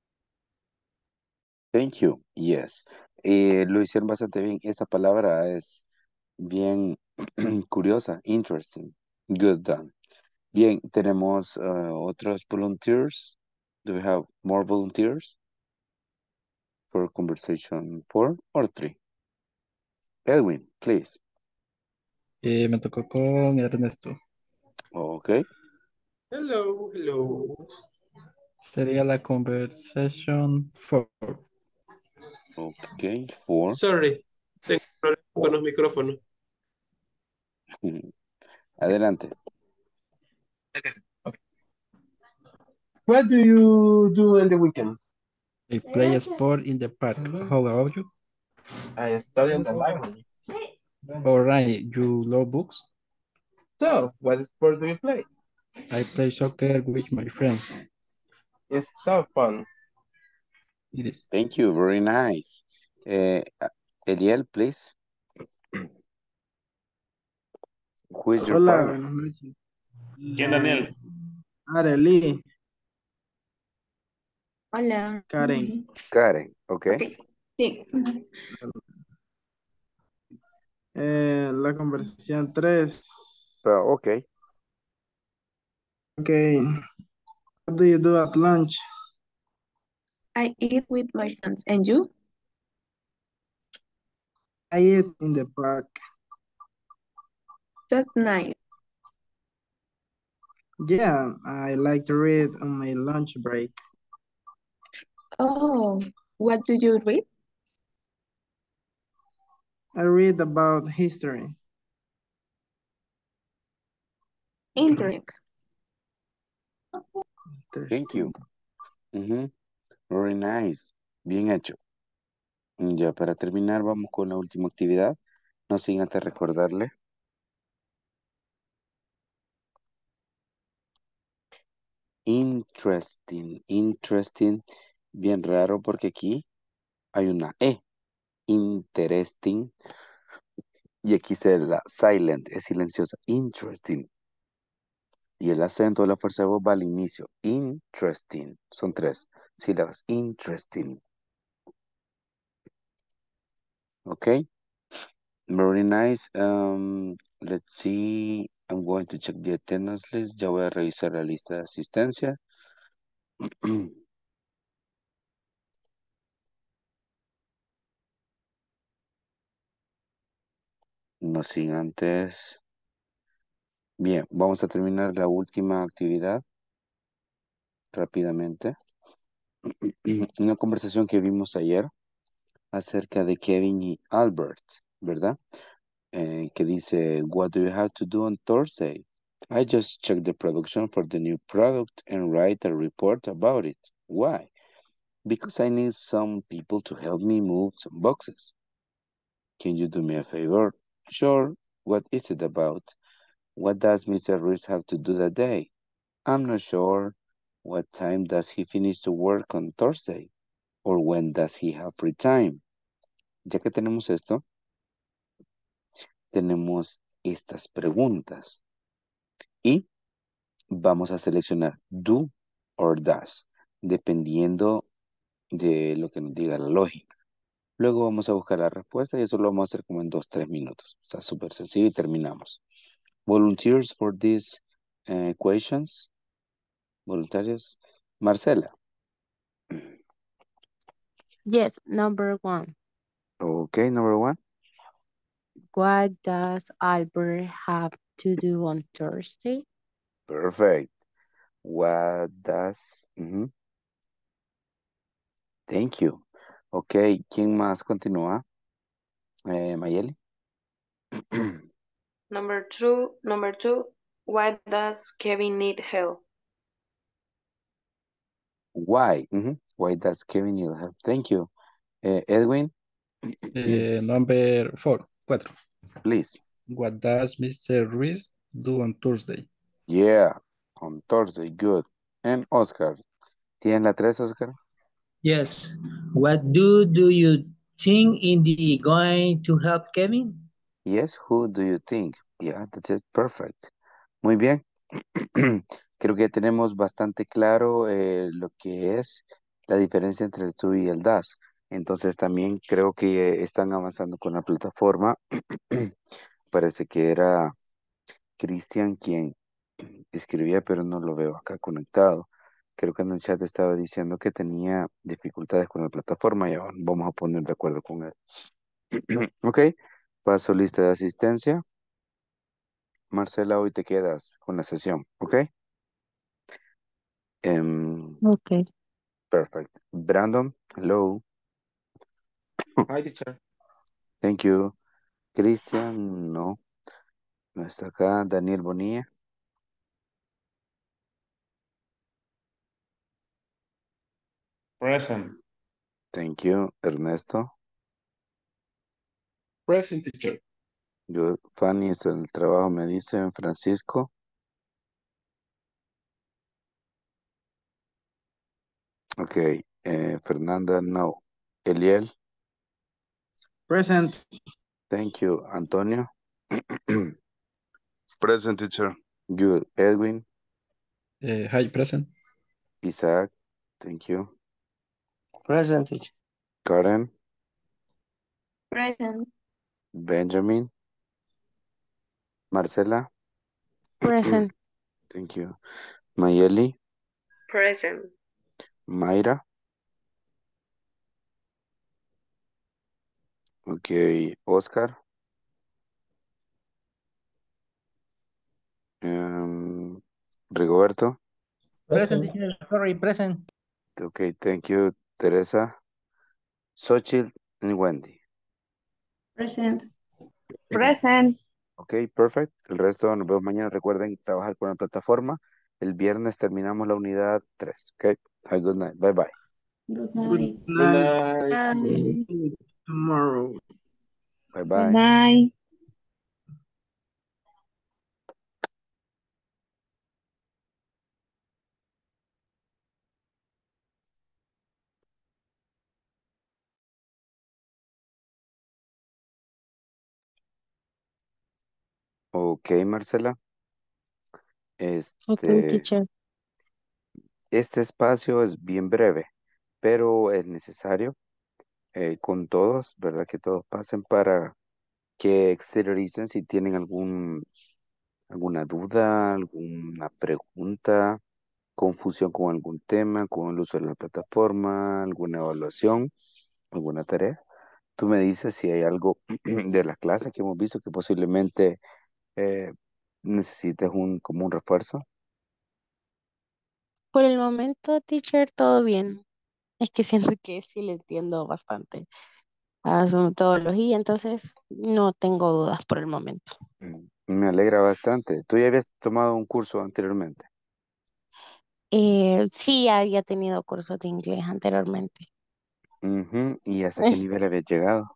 Thank you. Yes. Eh, lo hicieron bastante bien. Esa palabra es bien curiosa. Interesting. Good done. Bien, tenemos uh, otros volunteers. Do we have more volunteers for conversation four or three? Edwin, please. Eh, me tocó con Ernesto. Ok. Hello, hello. Sería la conversation four. Ok, four. Sorry, tengo problemas con los micrófonos. Adelante. What do you do in the weekend? I play a sport in the park. How about you? I study in the library. All right, you love books? So, what sport do you play? I play soccer with my friends. It's so fun. It is. Thank you, very nice. Eh, Eliel, please. Who is your Hola, partner? buenas noches. ¿Quién, Eh, Daniel? Arely, Hola. Karen. Karen, ok. Ok, sí. Eh, la conversación tres. Uh, ok. Okay. What do you do at lunch? I eat with my friends. And you? I eat in the park. That's nice. Yeah, I like to read on my lunch break. Oh, what do you read? I read about history. Interesting. Thank you. Ujú, very nice. Bien hecho. Ya para terminar, vamos con la última actividad. No sin antes recordarle. Interesting, interesting. Bien raro porque aquí hay una E. Interesting. Y aquí se la silent, es silenciosa. Interesting. Y el acento de la fuerza de voz va al inicio. Interesting. Son tres sílabas. Interesting. Okay. Very nice. Um, let's see. I'm going to check the attendance list. Ya voy a revisar la lista de asistencia. No sin antes. Bien, vamos a terminar la última actividad rápidamente. Una conversación que vimos ayer acerca de Kevin y Albert, ¿verdad? Eh, que dice, what do you have to do on Thursday? I just checked the production for the new product and write a report about it. Why? Because I need some people to help me move some boxes. Can you do me a favor? Sure. What is it about? What does Mister Ruiz have to do that day? I'm not sure. What time does he finish to work on Thursday? Or when does he have free time? Ya que tenemos esto, tenemos estas preguntas. Y vamos a seleccionar do or does, dependiendo de lo que nos diga la lógica. Luego vamos a buscar la respuesta y eso lo vamos a hacer como en dos, tres minutos. O sea, súper sencillo y terminamos. Volunteers for these uh, questions. Voluntarios. Marcela. Yes, number one. Okay, number one. What does Albert have to do on Thursday? Perfect. What does... uh-huh. Thank you. Ok, ¿quién más continúa? Eh, Mayeli. Number two, number two, why does Kevin need help? Why? Uh-huh. Why does Kevin need help? Thank you. Eh, Edwin. Eh, number four, cuatro. Please. What does Mister Ruiz do on Thursday? Yeah, on Thursday, good. And Oscar. ¿Tienen la tres, Oscar? Yes. What do do you think in the going to help Kevin? Yes, who do you think? Yeah, that's it. Perfect. Muy bien. Creo que tenemos bastante claro eh, lo que es la diferencia entre el tú y el das. Entonces también creo que eh, están avanzando con la plataforma. Parece que era Cristian quien escribía, pero no lo veo acá conectado. Creo que en el chat estaba diciendo que tenía dificultades con la plataforma y ahora vamos a poner de acuerdo con él. Ok, Paso lista de asistencia. Marcela, hoy te quedas con la sesión, ¿ok? Em, Okay. perfect. Brandon, hello. Hi, teacher. Thank you. Cristian, no. No está acá. Daniel Bonilla. Present. Thank you. Ernesto. Present, teacher. Yo, Fanny está en el trabajo, me dicen. Francisco. Ok. Eh, Fernanda, no. Eliel. Present. Thank you. Antonio. Present, teacher. Good. Edwin. Eh, hi, present. Isaac. Thank you. Present, teacher. Karen. Present. Benjamin. Marcela. Present. Thank you. Mayeli. Present. Mayra. Ok. Oscar. Em, Rigoberto. Present, Present. teacher. Sorry, present. Ok, thank you. Teresa. Xochitl y Wendy. Present. Present. Ok, perfect. El resto nos vemos mañana. Recuerden trabajar con la plataforma. El viernes terminamos la unidad tres. Ok. Have a good night. Bye bye. Good Good night. Good night. night. Um, See you tomorrow. Bye Good bye. night. Ok, Marcela. Okay, Este, teacher. este espacio es bien breve, pero es necesario eh, con todos, ¿verdad? Que todos pasen para que exterioricen si tienen algún, alguna duda, alguna pregunta, confusión con algún tema, con el uso de la plataforma, alguna evaluación, alguna tarea. Tú me dices si hay algo de la clase que hemos visto que posiblemente eh, necesites un, como un refuerzo. Por el momento, teacher, todo bien. Es que siento que sí le entiendo bastante a su metodología, entonces no tengo dudas por el momento. Mm, Me alegra bastante. ¿Tú ya habías tomado un curso anteriormente? Eh, sí, había tenido cursos de inglés anteriormente. Ujú. ¿Y hasta qué nivel habías llegado?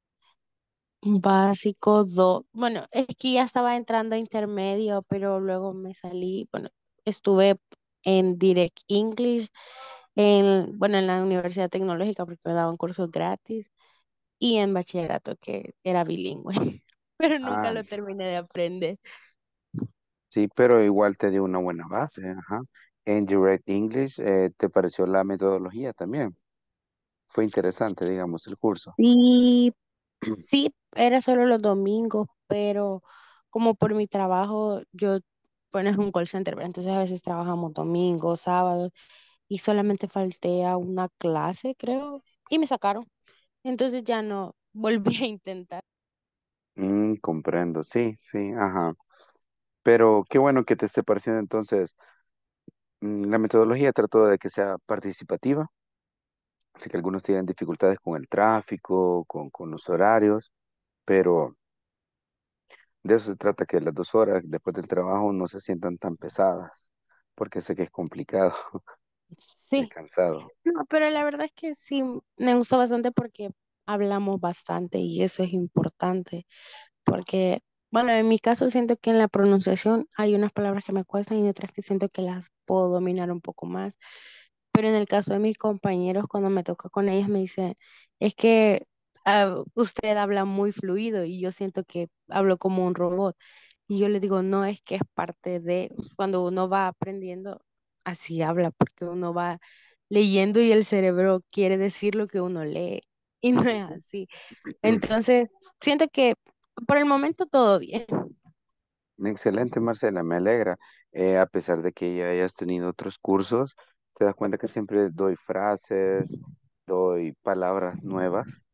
Básico dos. Bueno, es que ya estaba entrando a intermedio, pero luego me salí, bueno, estuve en Direct English, en, bueno, en la Universidad Tecnológica porque me daban cursos gratis y en bachillerato que era bilingüe, pero nunca Ah, lo terminé de aprender. sí, pero igual te dio una buena base, ajá. En Direct English, eh, ¿te pareció la metodología también? Fue interesante, digamos, el curso. Sí, sí, era solo los domingos, pero como por mi trabajo, yo, bueno, es un call center, ¿verdad? Entonces a veces trabajamos domingos, sábados, y solamente falté a una clase, creo, y me sacaron. Entonces ya no volví a intentar. Mm, comprendo, sí, sí, ajá. Pero qué bueno que te esté pareciendo entonces. mm, La metodología trató de que sea participativa. Sé que algunos tienen dificultades con el tráfico, con, con los horarios, pero de eso se trata, que las dos horas después del trabajo no se sientan tan pesadas, porque sé que es complicado, es Sí, cansado. no, pero la verdad es que sí, me gusta bastante porque hablamos bastante y eso es importante. Porque, bueno, en mi caso siento que en la pronunciación hay unas palabras que me cuestan y otras que siento que las puedo dominar un poco más. Pero en el caso de mis compañeros, cuando me toca con ellos, me dicen, es que ah, usted habla muy fluido y yo siento que hablo como un robot. Y yo les digo, no, es que es parte de cuando uno va aprendiendo, así habla, porque uno va leyendo y el cerebro quiere decir lo que uno lee. Y no es así. Entonces, siento que por el momento todo bien. Excelente, Marcela, me alegra. Eh, a pesar de que ya hayas tenido otros cursos, te das cuenta que siempre doy frases, doy palabras nuevas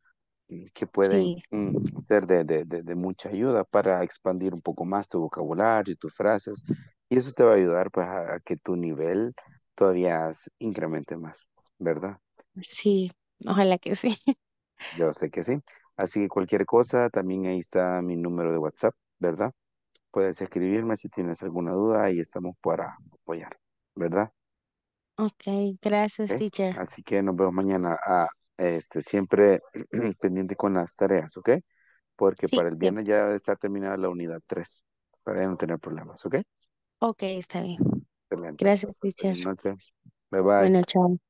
que pueden Sí, mm, ser de, de, de, de mucha ayuda para expandir un poco más tu vocabulario, tus frases. Y eso te va a ayudar pues a, a que tu nivel todavía s- incremente más, ¿verdad? sí, ojalá que sí. Yo sé que sí. Así que cualquier cosa, también ahí está mi número de WhatsApp, ¿verdad? Puedes escribirme si tienes alguna duda, ahí estamos para apoyar, ¿verdad? Ok, gracias, ¿Ok? teacher. Así que nos vemos mañana. Ah, este, siempre pendiente con las tareas, ¿ok? Porque Sí, para el siempre. viernes ya debe estar terminada la unidad tres para ya no tener problemas, ¿ok? Ok, está bien. Excelente. Gracias, Pasa teacher. feliz noche. Bye bye. Bueno, chao.